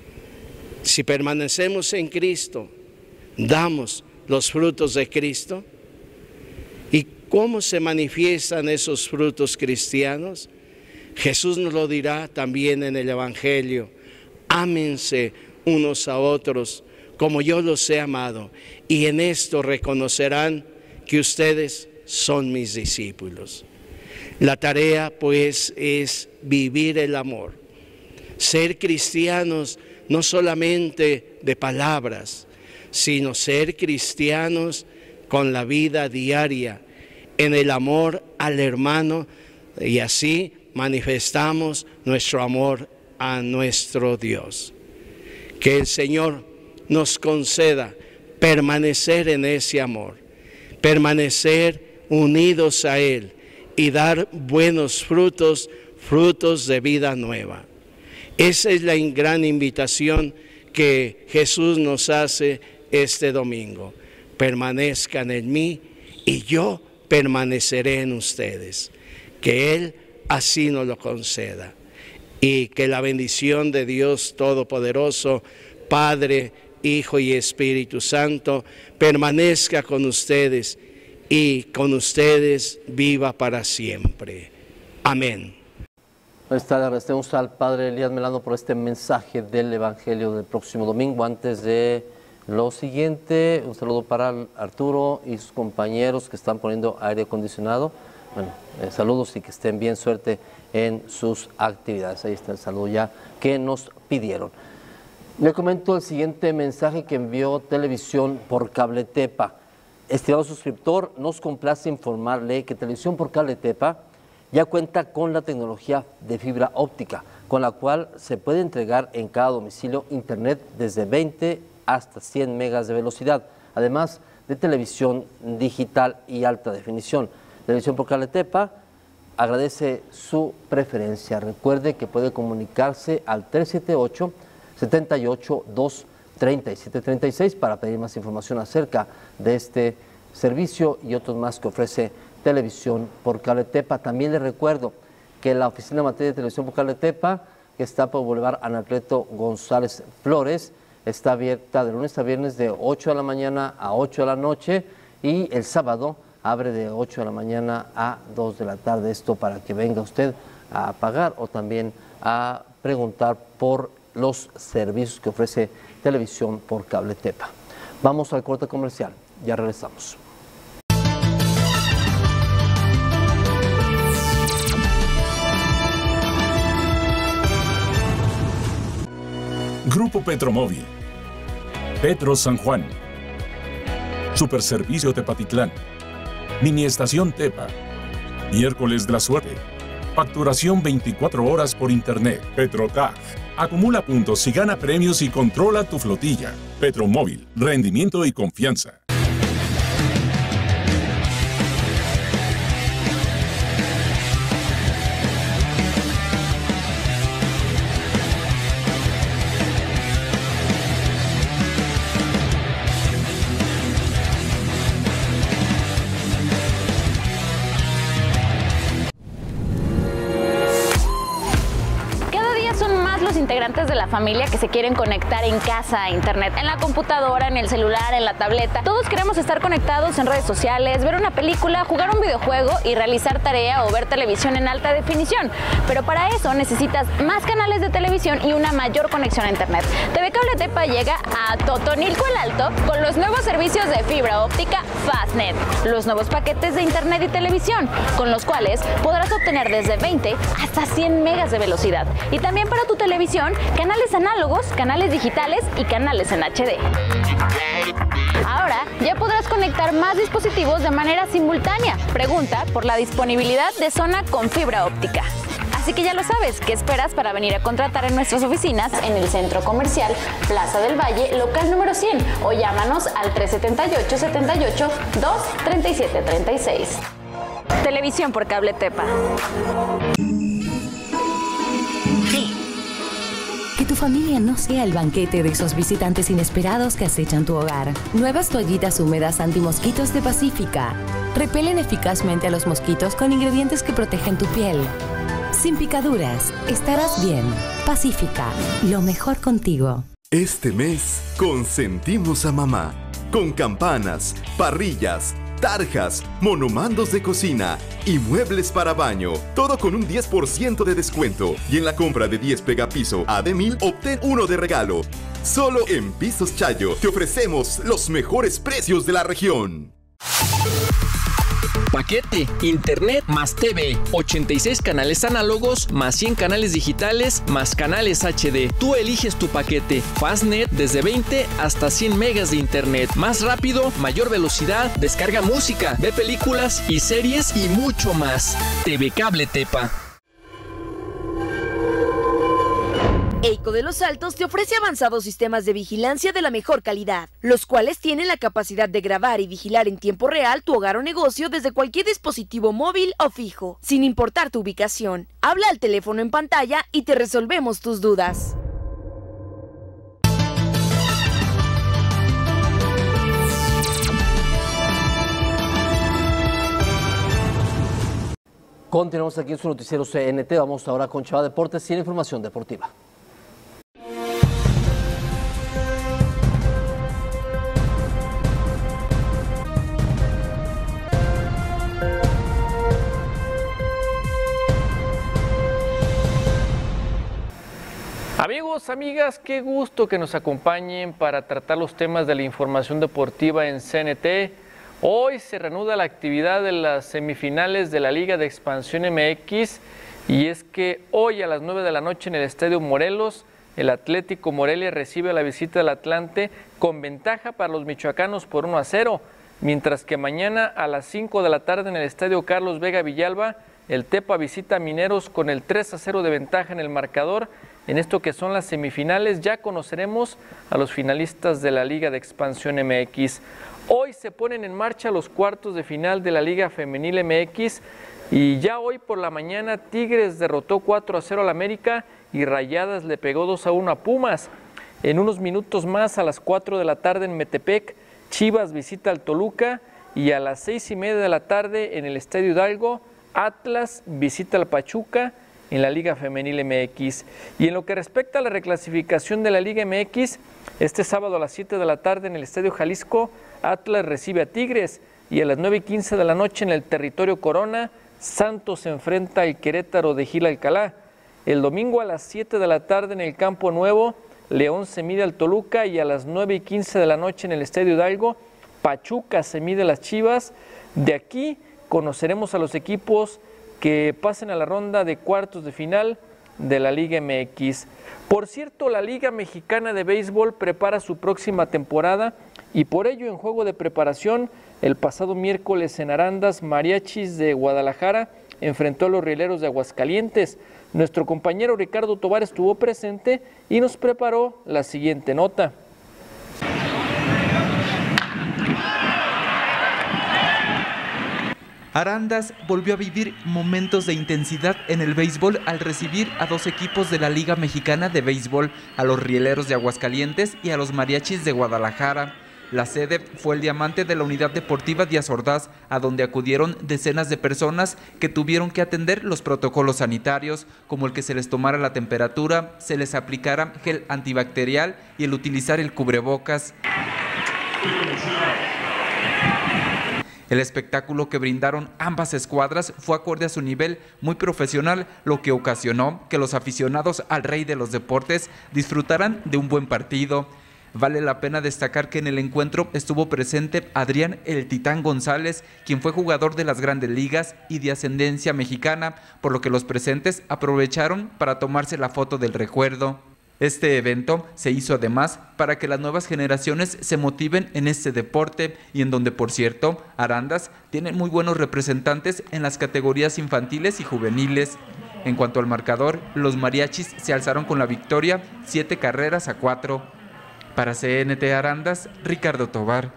I: Si permanecemos en Cristo, damos los frutos de Cristo. ¿Y cómo se manifiestan esos frutos cristianos? Jesús nos lo dirá también en el Evangelio: ámense unos a otros como yo los he amado, y en esto reconocerán que ustedes son mis discípulos. La tarea pues es vivir el amor, ser cristianos no solamente de palabras, sino ser cristianos con la vida diaria, en el amor al hermano, y así manifestamos nuestro amor a nuestro Dios. Que el Señor nos conceda permanecer en ese amor, permanecer unidos a Él y dar buenos frutos, frutos de vida nueva. Esa es la gran invitación que Jesús nos hace este domingo: permanezcan en mí y yo permaneceré en ustedes. Que Él así nos lo conceda, y que la bendición de Dios Todopoderoso, Padre, Hijo y Espíritu Santo, permanezca con ustedes y con ustedes viva para siempre. Amén.
A: Buenas tardes, agradecemos al Padre Elías Melano por este mensaje del Evangelio del próximo domingo. Antes de lo siguiente, un saludo para Arturo y sus compañeros que están poniendo aire acondicionado. Bueno, eh, saludos y que estén bien, suerte en sus actividades. Ahí está el saludo ya que nos pidieron. Le comento el siguiente mensaje que envió Televisión por Cable Tepa. Estimado suscriptor, nos complace informarle que Televisión por Cable Tepa ya cuenta con la tecnología de fibra óptica, con la cual se puede entregar en cada domicilio internet desde veinte hasta cien megas de velocidad, además de televisión digital y alta definición. Televisión por Cable Tepa agradece su preferencia. Recuerde que puede comunicarse al tres siete ocho, siete ocho dos, tres siete tres seis para pedir más información acerca de este servicio y otros más que ofrece Televisión por Cable Tepa. También les recuerdo que la oficina de materia de Televisión por Cable Tepa, que está por Boulevard Anacleto González Flores, está abierta de lunes a viernes de ocho de la mañana a ocho de la noche y el sábado abre de ocho de la mañana a dos de la tarde. Esto para que venga usted a pagar o también a preguntar por los servicios que ofrece Televisión por Cable Tepa. Vamos al corte comercial, ya regresamos.
J: Grupo Petromóvil, Petro San Juan, Superservicio Tepatitlán, Mini Estación Tepa, Miércoles de la Suerte, facturación veinticuatro horas por internet. Petrotag, acumula puntos y gana premios y controla tu flotilla. Petromóvil, rendimiento y confianza.
K: Integrantes de la familia que se quieren conectar en casa a internet, en la computadora, en el celular, en la tableta. Todos queremos estar conectados en redes sociales, ver una película, jugar un videojuego y realizar tarea o ver televisión en alta definición. Pero para eso necesitas más canales de televisión y una mayor conexión a internet. T V Cable Tepa llega a Totonilco el Alto con los nuevos servicios de fibra óptica Fastnet, los nuevos paquetes de internet y televisión, con los cuales podrás obtener desde veinte hasta cien megas de velocidad. Y también para tu televisión, canales análogos, canales digitales y canales en H D. Ahora ya podrás conectar más dispositivos de manera simultánea. Pregunta por la disponibilidad de zona con fibra óptica. Así que ya lo sabes, ¿qué esperas para venir a contratar en nuestras oficinas en el Centro Comercial Plaza del Valle, local número cien, o llámanos al tres siete ocho, siete ocho, dos, tres siete tres seis. Televisión por Cable Tepa.
L: Que tu familia no sea el banquete de esos visitantes inesperados que acechan tu hogar. Nuevas toallitas húmedas antimosquitos de Pacífica. Repelen eficazmente a los mosquitos con ingredientes que protegen tu piel. Sin picaduras, estarás bien. Pacífica, lo mejor contigo.
H: Este mes consentimos a mamá con campanas, parrillas, tarjas, monomandos de cocina y muebles para baño. Todo con un diez por ciento de descuento. Y en la compra de diez pegapiso a de mil, obtén uno de regalo. Solo en Pisos Chayo te ofrecemos los mejores precios de la región.
G: Paquete, internet más T V, ochenta y seis canales análogos más cien canales digitales más canales H D. Tú eliges tu paquete. Fastnet desde veinte hasta cien megas de internet. Más rápido, mayor velocidad, descarga música, ve películas y series y mucho más. T V Cable Tepa.
C: EICO de Los Altos te ofrece avanzados sistemas de vigilancia de la mejor calidad, los cuales tienen la capacidad de grabar y vigilar en tiempo real tu hogar o negocio desde cualquier dispositivo móvil o fijo, sin importar tu ubicación. Habla al teléfono en pantalla y te resolvemos tus dudas.
A: Continuamos aquí en su noticiero C N T. Vamos ahora con Chava Deportes y la información deportiva.
G: Amigos, amigas, qué gusto que nos acompañen para tratar los temas de la información deportiva en C N T. Hoy se reanuda la actividad de las semifinales de la Liga de Expansión M X y es que hoy a las nueve de la noche en el Estadio Morelos, el Atlético Morelia recibe la visita del Atlante con ventaja para los michoacanos por uno a cero, mientras que mañana a las cinco de la tarde en el Estadio Carlos Vega Villalba, el Tepa visita a Mineros con el tres a cero de ventaja en el marcador. En esto que son las semifinales, ya conoceremos a los finalistas de la Liga de Expansión M X. Hoy se ponen en marcha los cuartos de final de la Liga Femenil M X y ya hoy por la mañana Tigres derrotó cuatro a cero al América y Rayadas le pegó dos a uno a Pumas. En unos minutos más, a las cuatro de la tarde en Metepec, Chivas visita al Toluca y a las seis y media de la tarde en el Estadio Hidalgo, Atlas visita al Pachuca en la Liga Femenil M X. Y en lo que respecta a la reclasificación de la Liga M X, este sábado a las siete de la tarde en el Estadio Jalisco, Atlas recibe a Tigres y a las nueve y quince de la noche en el Territorio Corona, Santos se enfrenta al Querétaro de Gil Alcalá. El domingo a las siete de la tarde en el Campo Nuevo, León se mide al Toluca y a las nueve y quince de la noche en el Estadio Hidalgo, Pachuca se mide a las Chivas. De aquí conoceremos a los equipos que pasen a la ronda de cuartos de final de la Liga M X. Por cierto, la Liga Mexicana de Béisbol prepara su próxima temporada y por ello en juego de preparación, el pasado miércoles en Arandas, Mariachis de Guadalajara enfrentó a los Rieleros de Aguascalientes. Nuestro compañero Ricardo Tovar estuvo presente y nos preparó la siguiente nota.
M: Arandas volvió a vivir momentos de intensidad en el béisbol al recibir a dos equipos de la Liga Mexicana de Béisbol, a los Rieleros de Aguascalientes y a los Mariachis de Guadalajara. La sede fue el Diamante de la Unidad Deportiva Díaz Ordaz, a donde acudieron decenas de personas que tuvieron que atender los protocolos sanitarios, como el que se les tomara la temperatura, se les aplicara gel antibacterial y el utilizar el cubrebocas. El espectáculo que brindaron ambas escuadras fue acorde a su nivel muy profesional, lo que ocasionó que los aficionados al rey de los deportes disfrutaran de un buen partido. Vale la pena destacar que en el encuentro estuvo presente Adrián El Titán González, quien fue jugador de las Grandes Ligas y de ascendencia mexicana, por lo que los presentes aprovecharon para tomarse la foto del recuerdo. Este evento se hizo además para que las nuevas generaciones se motiven en este deporte y en donde, por cierto, Arandas tiene muy buenos representantes en las categorías infantiles y juveniles. En cuanto al marcador, los Mariachis se alzaron con la victoria, siete carreras a cuatro. Para C N T Arandas, Ricardo Tovar.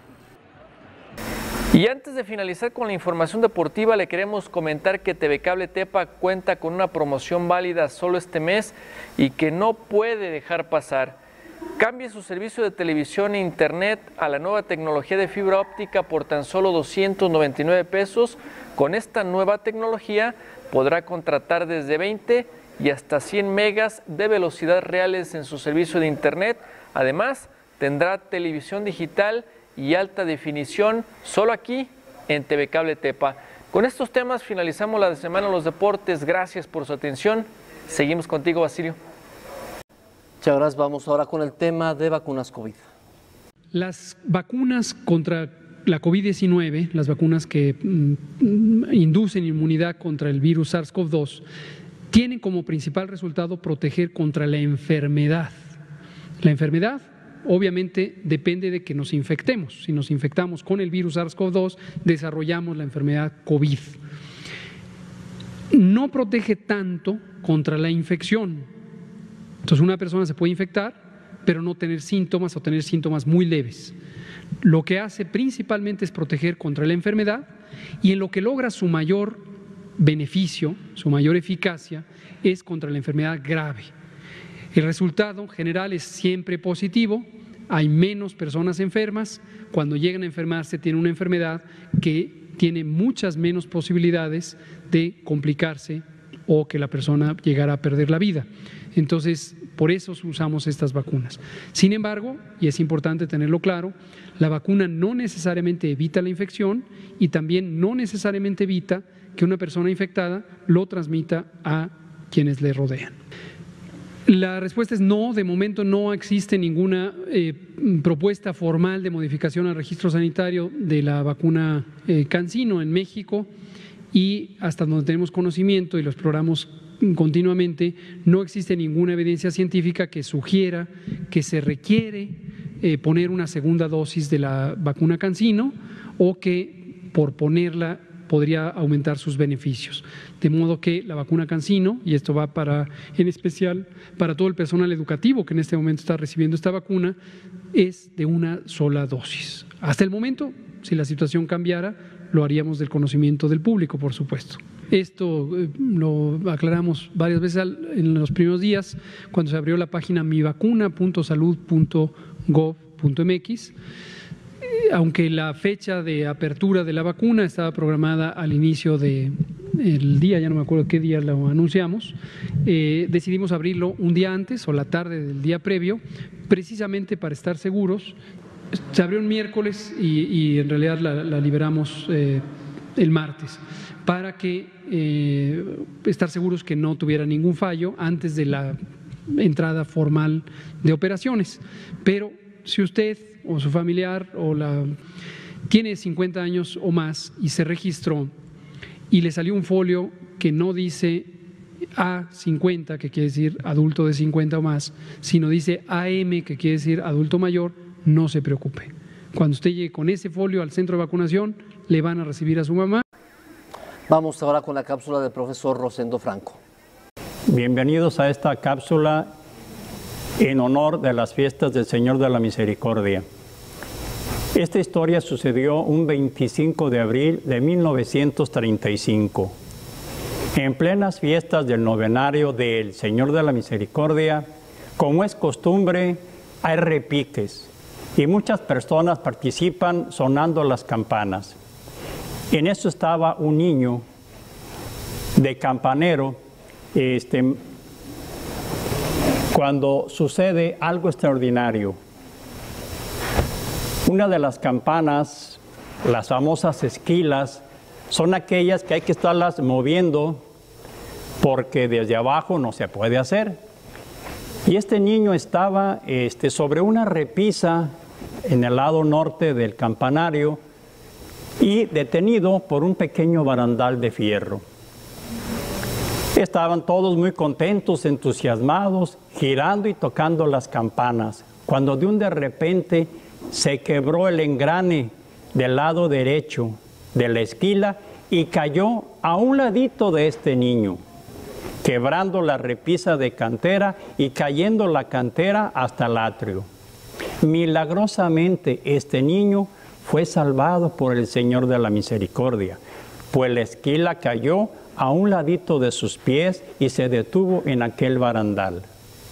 G: Y antes de finalizar con la información deportiva, le queremos comentar que T V Cable Tepa cuenta con una promoción válida solo este mes y que no puede dejar pasar. Cambie su servicio de televisión e internet a la nueva tecnología de fibra óptica por tan solo doscientos noventa y nueve pesos. Con esta nueva tecnología podrá contratar desde veinte y hasta cien megas de velocidad reales en su servicio de internet. Además, tendrá televisión digital y alta definición solo aquí en T V Cable Tepa. Con estos temas finalizamos la semana de los deportes. Gracias por su atención. Seguimos contigo, Basilio.
A: Muchas gracias. Vamos ahora con el tema de vacunas COVID.
B: Las vacunas contra la COVID diecinueve, las vacunas que mm, inducen inmunidad contra el virus SARS CoV dos, tienen como principal resultado proteger contra la enfermedad. La enfermedad obviamente depende de que nos infectemos. Si nos infectamos con el virus SARS CoV dos, desarrollamos la enfermedad COVID. No protege tanto contra la infección. Entonces una persona se puede infectar, pero no tener síntomas o tener síntomas muy leves. Lo que hace principalmente es proteger contra la enfermedad y en lo que logra su mayor beneficio, su mayor eficacia, es contra la enfermedad grave. El resultado general es siempre positivo, hay menos personas enfermas, cuando llegan a enfermarse tienen una enfermedad que tiene muchas menos posibilidades de complicarse o que la persona llegara a perder la vida. Entonces, por eso usamos estas vacunas. Sin embargo, y es importante tenerlo claro, la vacuna no necesariamente evita la infección y también no necesariamente evita que una persona infectada lo transmita a quienes le rodean. La respuesta es no, de momento no existe ninguna eh, propuesta formal de modificación al registro sanitario de la vacuna eh, CanSino en México y hasta donde tenemos conocimiento y lo exploramos continuamente, no existe ninguna evidencia científica que sugiera que se requiere eh, poner una segunda dosis de la vacuna CanSino o que por ponerla podría aumentar sus beneficios. De modo que la vacuna CanSino, y esto va para, en especial para todo el personal educativo que en este momento está recibiendo esta vacuna, es de una sola dosis. Hasta el momento, si la situación cambiara, lo haríamos del conocimiento del público, por supuesto. Esto eh, lo aclaramos varias veces en los primeros días, cuando se abrió la página mi vacuna punto salud punto gov punto mx. Aunque la fecha de apertura de la vacuna estaba programada al inicio del día, ya no me acuerdo qué día lo anunciamos, eh, decidimos abrirlo un día antes o la tarde del día previo, precisamente para estar seguros. Se abrió un miércoles y, y en realidad la, la liberamos eh, el martes, para que eh, estar seguros que no tuviera ningún fallo antes de la entrada formal de operaciones. Pero si usted o su familiar o la tiene cincuenta años o más y se registró y le salió un folio que no dice A cincuenta, que quiere decir adulto de cincuenta o más, sino dice A M, que quiere decir adulto mayor, no se preocupe. Cuando usted llegue con ese folio al centro de vacunación, le van a recibir a su mamá.
A: Vamos ahora con la cápsula del profesor Rosendo Franco.
N: Bienvenidos a esta cápsula en honor de las fiestas del Señor de la Misericordia. Esta historia sucedió un veinticinco de abril de mil novecientos treinta y cinco. En plenas fiestas del novenario del Señor de la Misericordia, como es costumbre, hay repiques y muchas personas participan sonando las campanas. En eso estaba un niño de campanero, este, cuando sucede algo extraordinario. Una de las campanas, las famosas esquilas, son aquellas que hay que estarlas moviendo porque desde abajo no se puede hacer. Y este niño estaba este, sobre una repisa en el lado norte del campanario y detenido por un pequeño barandal de fierro. Estaban todos muy contentos, entusiasmados, girando y tocando las campanas, cuando de un de repente se quebró el engrane del lado derecho de la esquila y cayó a un ladito de este niño, quebrando la repisa de cantera y cayendo la cantera hasta el atrio. Milagrosamente este niño fue salvado por el Señor de la Misericordia, pues la esquila cayó a un ladito de sus pies y se detuvo en aquel barandal.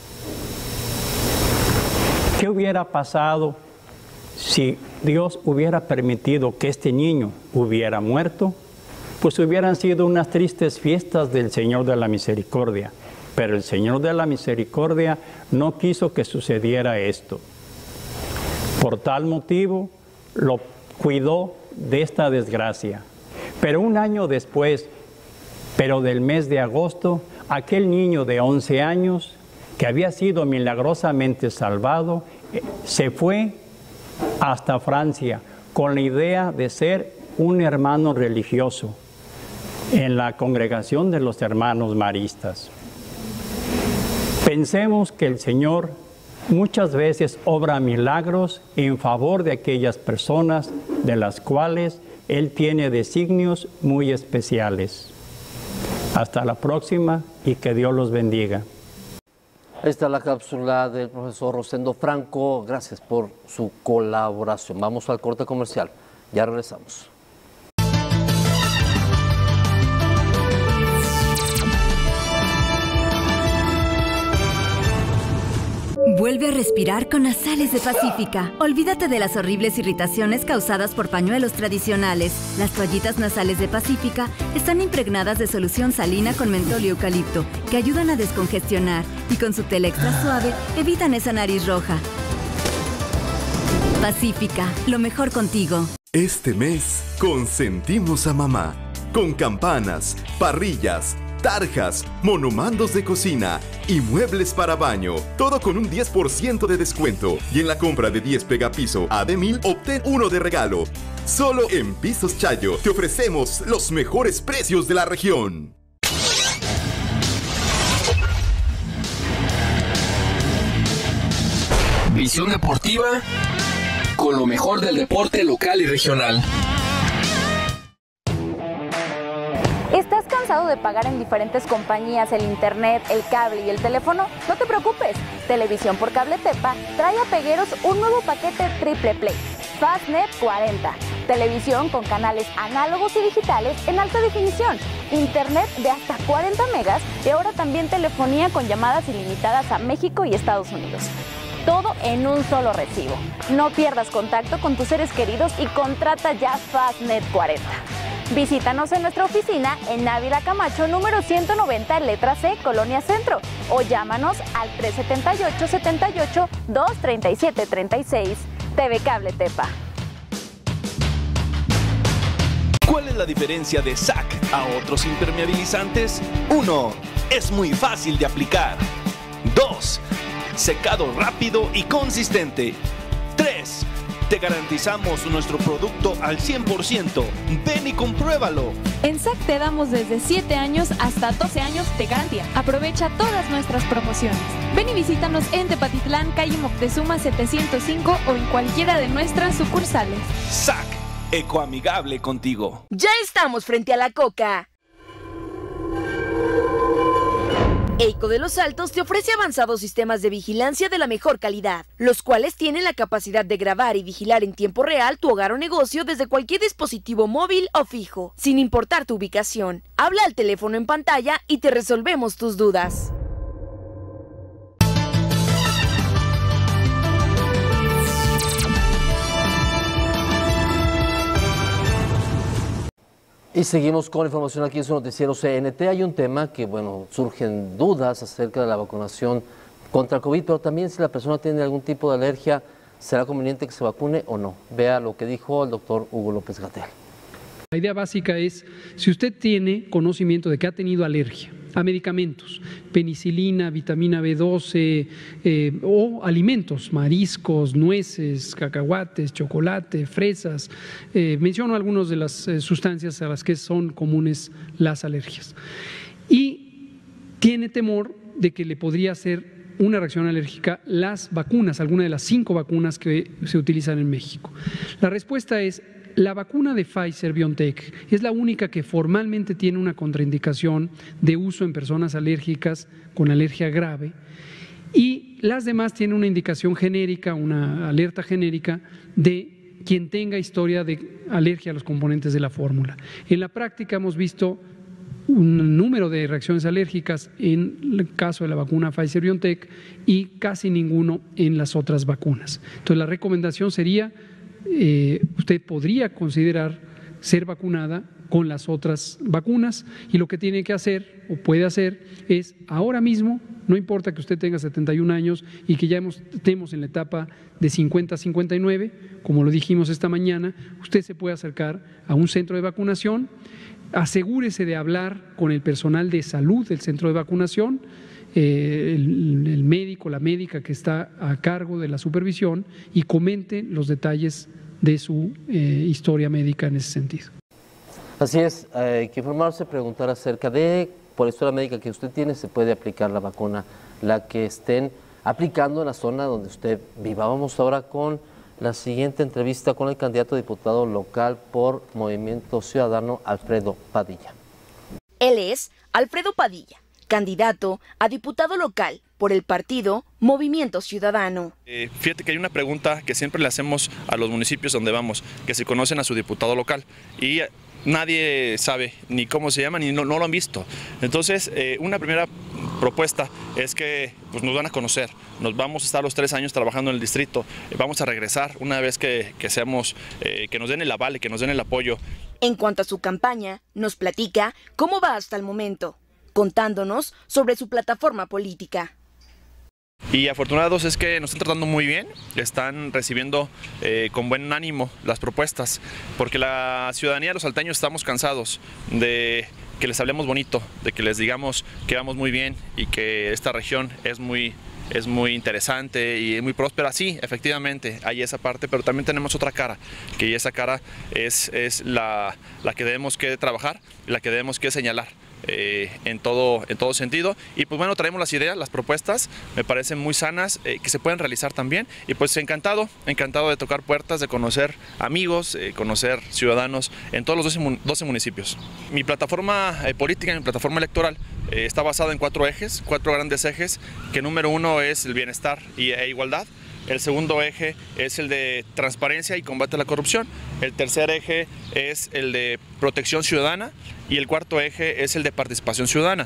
N: ¿Qué hubiera pasado si Dios hubiera permitido que este niño hubiera muerto? Pues hubieran sido unas tristes fiestas del Señor de la Misericordia. Pero el Señor de la Misericordia no quiso que sucediera esto. Por tal motivo, lo cuidó de esta desgracia. Pero un año después, pero del mes de agosto, aquel niño de once años, que había sido milagrosamente salvado, se fue hasta Francia con la idea de ser un hermano religioso en la congregación de los hermanos maristas. Pensemos que el Señor muchas veces obra milagros en favor de aquellas personas de las cuales Él tiene designios muy especiales. Hasta la próxima y que Dios los bendiga.
A: Ahí está la cápsula del profesor Rosendo Franco. Gracias por su colaboración. Vamos al corte comercial. Ya regresamos.
O: Vuelve a respirar con Nasales de Pacífica. Olvídate de las horribles irritaciones causadas por pañuelos tradicionales. Las toallitas nasales de Pacífica están impregnadas de solución salina con mentol y eucalipto, que ayudan a descongestionar y con su tela extra suave evitan esa nariz roja. Pacífica, lo mejor contigo.
H: Este mes consentimos a mamá con campanas, parrillas, tarjas, monomandos de cocina y muebles para baño. Todo con un diez por ciento de descuento. Y en la compra de diez pegapiso a de mil, obtén uno de regalo. Solo en Pisos Chayo te ofrecemos los mejores precios de la región.
G: Visión deportiva con lo mejor del deporte local y regional.
K: de pagar en diferentes compañías el internet, el cable y el teléfono? No te preocupes, Televisión por Cable Tepa trae a Pegueros un nuevo paquete Triple Play, Fastnet cuarenta, televisión con canales análogos y digitales en alta definición, internet de hasta cuarenta megas y ahora también telefonía con llamadas ilimitadas a México y Estados Unidos. Todo en un solo recibo. No pierdas contacto con tus seres queridos y contrata ya Fastnet cuarenta. Visítanos en nuestra oficina en Ávila Camacho, número ciento noventa, letra C, Colonia Centro, o llámanos al tres siete ocho, siete ocho, dos tres siete tres seis. T V Cable Tepa.
P: ¿Cuál es la diferencia de S A C a otros impermeabilizantes? uno. Es muy fácil de aplicar. dos. Secado rápido y consistente. tres. Te garantizamos nuestro producto al cien por ciento. Ven y compruébalo.
Q: En S A C te damos desde siete años hasta doce años de garantía. Aprovecha todas nuestras promociones. Ven y visítanos en Tepatitlán, calle Moctezuma setecientos cinco o en cualquiera de nuestras sucursales.
P: S A C, ecoamigable contigo.
C: Ya estamos frente a la Coca. EICO de Los Altos te ofrece avanzados sistemas de vigilancia de la mejor calidad, los cuales tienen la capacidad de grabar y vigilar en tiempo real tu hogar o negocio desde cualquier dispositivo móvil o fijo, sin importar tu ubicación. Habla al teléfono en pantalla y te resolvemos tus dudas.
A: Y seguimos con información aquí en su noticiero C N T. Hay un tema que, bueno, surgen dudas acerca de la vacunación contra el COVID, pero también si la persona tiene algún tipo de alergia, ¿será conveniente que se vacune o no? Vea lo que dijo el doctor Hugo López-Gatell.
B: La idea básica es, si usted tiene conocimiento de que ha tenido alergia a medicamentos, penicilina, vitamina B doce eh, o alimentos, mariscos, nueces, cacahuates, chocolate, fresas, eh, menciono algunas de las eh, sustancias a las que son comunes las alergias. Y tiene temor de que le podría hacer una reacción alérgica las vacunas, alguna de las cinco vacunas que se utilizan en México. La respuesta es: la vacuna de Pfizer-BioNTech es la única que formalmente tiene una contraindicación de uso en personas alérgicas con alergia grave, y las demás tienen una indicación genérica, una alerta genérica de quien tenga historia de alergia a los componentes de la fórmula. En la práctica hemos visto un número de reacciones alérgicas en el caso de la vacuna Pfizer-BioNTech y casi ninguno en las otras vacunas. Entonces la recomendación sería: Eh, usted podría considerar ser vacunada con las otras vacunas, y lo que tiene que hacer o puede hacer es ahora mismo, no importa que usted tenga setenta y un años y que ya hemos, estemos en la etapa de cincuenta a cincuenta y nueve, como lo dijimos esta mañana, usted se puede acercar a un centro de vacunación, asegúrese de hablar con el personal de salud del centro de vacunación, Eh, el, el médico, la médica que está a cargo de la supervisión, y comente los detalles de su eh, historia médica en ese sentido.
A: Así es, hay que informarse, preguntar acerca de, por la historia médica que usted tiene, se puede aplicar la vacuna, la que estén aplicando en la zona donde usted viva. Vamos ahora con la siguiente entrevista con el candidato a diputado local por Movimiento Ciudadano, Alfredo Padilla.
C: Él es Alfredo Padilla, candidato a diputado local por el partido Movimiento Ciudadano.
R: Eh, fíjate que hay una pregunta que siempre le hacemos a los municipios donde vamos, que si conocen a su diputado local, y nadie sabe ni cómo se llama ni no, no lo han visto. Entonces, eh, una primera propuesta es que pues, nos van a conocer, nos vamos a estar los tres años trabajando en el distrito, eh, vamos a regresar una vez que, que seamos, eh, que nos den el aval, que nos den el apoyo.
C: En cuanto a su campaña, nos platica cómo va hasta el momento, contándonos sobre su plataforma política.
R: Y afortunados es que nos están tratando muy bien, están recibiendo eh, con buen ánimo las propuestas, porque la ciudadanía, los salteños, estamos cansados de que les hablemos bonito, de que les digamos que vamos muy bien y que esta región es muy, es muy interesante y muy próspera. Sí, efectivamente, hay esa parte, pero también tenemos otra cara, que esa cara es, es la, la que debemos que trabajar, la que debemos que señalar. eh, en, todo, en todo sentido. Y pues bueno, traemos las ideas, las propuestas, me parecen muy sanas, eh, que se pueden realizar también. Y pues encantado, encantado de tocar puertas, de conocer amigos, eh, conocer ciudadanos en todos los doce municipios. Mi plataforma eh, política, mi plataforma electoral, eh, está basada en cuatro ejes, cuatro grandes ejes, que número uno es el bienestar y, e igualdad. El segundo eje es el de transparencia y combate a la corrupción. El tercer eje es el de protección ciudadana y el cuarto eje es el de participación ciudadana.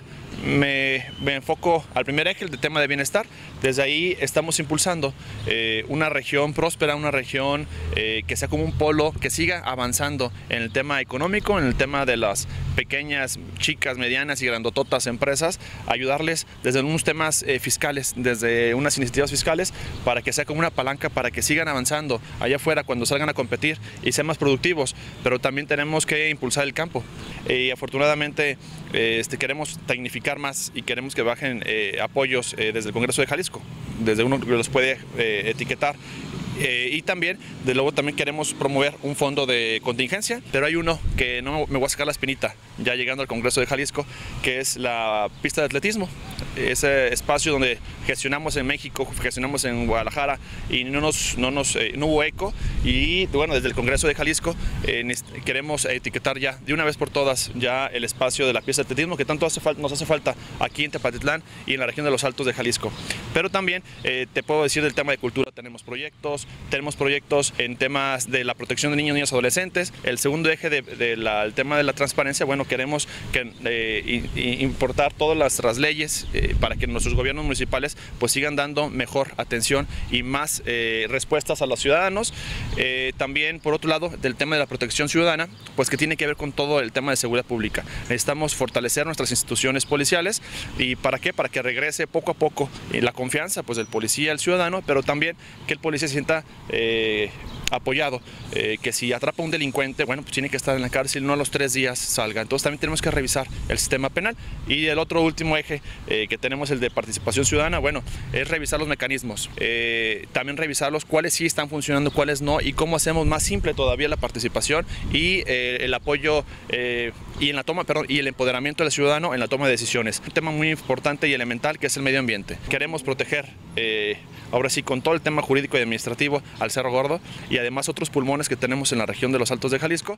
R: Me, me enfoco al primer eje, el de tema de bienestar. Desde ahí estamos impulsando eh, una región próspera, una región eh, que sea como un polo, que siga avanzando en el tema económico, en el tema de las pequeñas, chicas, medianas y grandototas empresas, ayudarles desde unos temas eh, fiscales, desde unas iniciativas fiscales, para que sea como una palanca, para que sigan avanzando allá afuera cuando salgan a competir y sean más productivos. Pero también tenemos que impulsar el campo y afortunadamente eh, este, queremos tecnificar más y queremos que bajen eh, apoyos eh, desde el Congreso de Jalisco, desde uno que los puede eh, etiquetar. Eh, y también, de luego, también queremos promover un fondo de contingencia, pero hay uno que no me voy a sacar la espinita ya llegando al Congreso de Jalisco, que es la pista de atletismo, ese espacio donde gestionamos en México, gestionamos en Guadalajara y no, nos, no, nos, eh, no hubo eco, y bueno, desde el Congreso de Jalisco eh, queremos etiquetar ya de una vez por todas ya el espacio de la pista de atletismo que tanto hace falta, nos hace falta aquí en Tepatitlán y en la región de los Altos de Jalisco. Pero también eh, te puedo decir del tema de cultura, tenemos proyectos, tenemos proyectos en temas de la protección de niños, niñas y adolescentes. El segundo eje del de de tema de la transparencia, bueno, queremos que, eh, importar todas las leyes eh, para que nuestros gobiernos municipales pues sigan dando mejor atención y más eh, respuestas a los ciudadanos. Eh, también, por otro lado, del tema de la protección ciudadana, pues que tiene que ver con todo el tema de seguridad pública. Necesitamos fortalecer nuestras instituciones policiales. ¿Y para qué? Para que regrese poco a poco la confianza pues del policía al ciudadano, pero también que el policía se sienta eh, apoyado, eh, que si atrapa a un delincuente, bueno, pues tiene que estar en la cárcel, no a los tres días salga. Entonces también tenemos que revisar el sistema penal. Y el otro último eje eh, que tenemos, el de participación ciudadana, bueno, es revisar los mecanismos, eh, también revisarlos, cuáles sí están funcionando, cuáles no, y cómo hacemos más simple todavía la participación y eh, el apoyo eh, y en la toma, perdón, y el empoderamiento del ciudadano en la toma de decisiones. Un tema muy importante y elemental que es el medio ambiente. Queremos proteger, eh, ahora sí, con todo el tema jurídico y administrativo al Cerro Gordo y además otros pulmones que tenemos en la región de los Altos de Jalisco.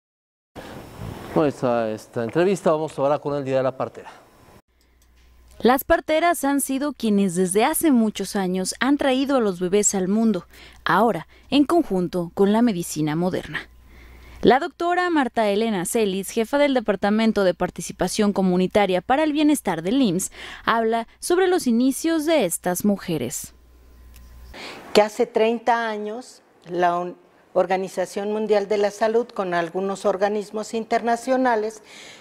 A: Pues a esta entrevista vamos ahora con el Día de la Partera.
S: Las parteras han sido quienes desde hace muchos años han traído a los bebés al mundo, ahora en conjunto con la medicina moderna. La doctora Marta Elena Celis, jefa del Departamento de Participación Comunitaria para el Bienestar del I M S S, habla sobre los inicios de estas mujeres.
T: Que hace treinta años la Organización Mundial de la Salud con algunos organismos internacionales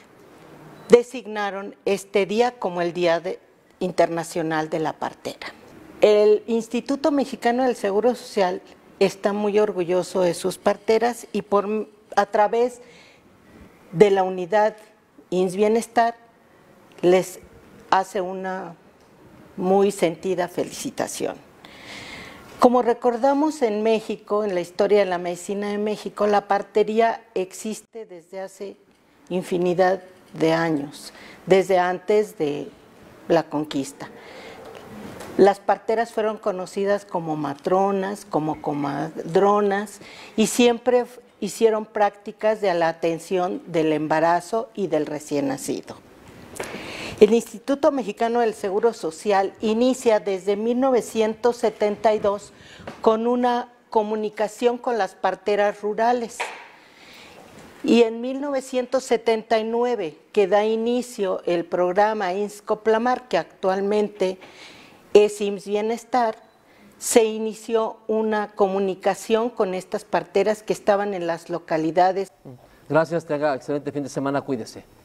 T: designaron este día como el Día de, Internacional de la Partera. El Instituto Mexicano del Seguro Social está muy orgulloso de sus parteras y por, a través de la unidad I M S S Bienestar les hace una muy sentida felicitación. Como recordamos en México, en la historia de la medicina de México, la partería existe desde hace infinidad de años, desde antes de la conquista. Las parteras fueron conocidas como matronas, como comadronas, y siempre hicieron prácticas de la atención del embarazo y del recién nacido. El Instituto Mexicano del Seguro Social inicia desde mil novecientos setenta y dos con una comunicación con las parteras rurales. Y en mil novecientos setenta y nueve, que da inicio el programa I M S S Coplamar, que actualmente es I M S S Bienestar, se inició una comunicación con estas parteras que estaban en las localidades.
A: Gracias, tenga excelente fin de semana, cuídese.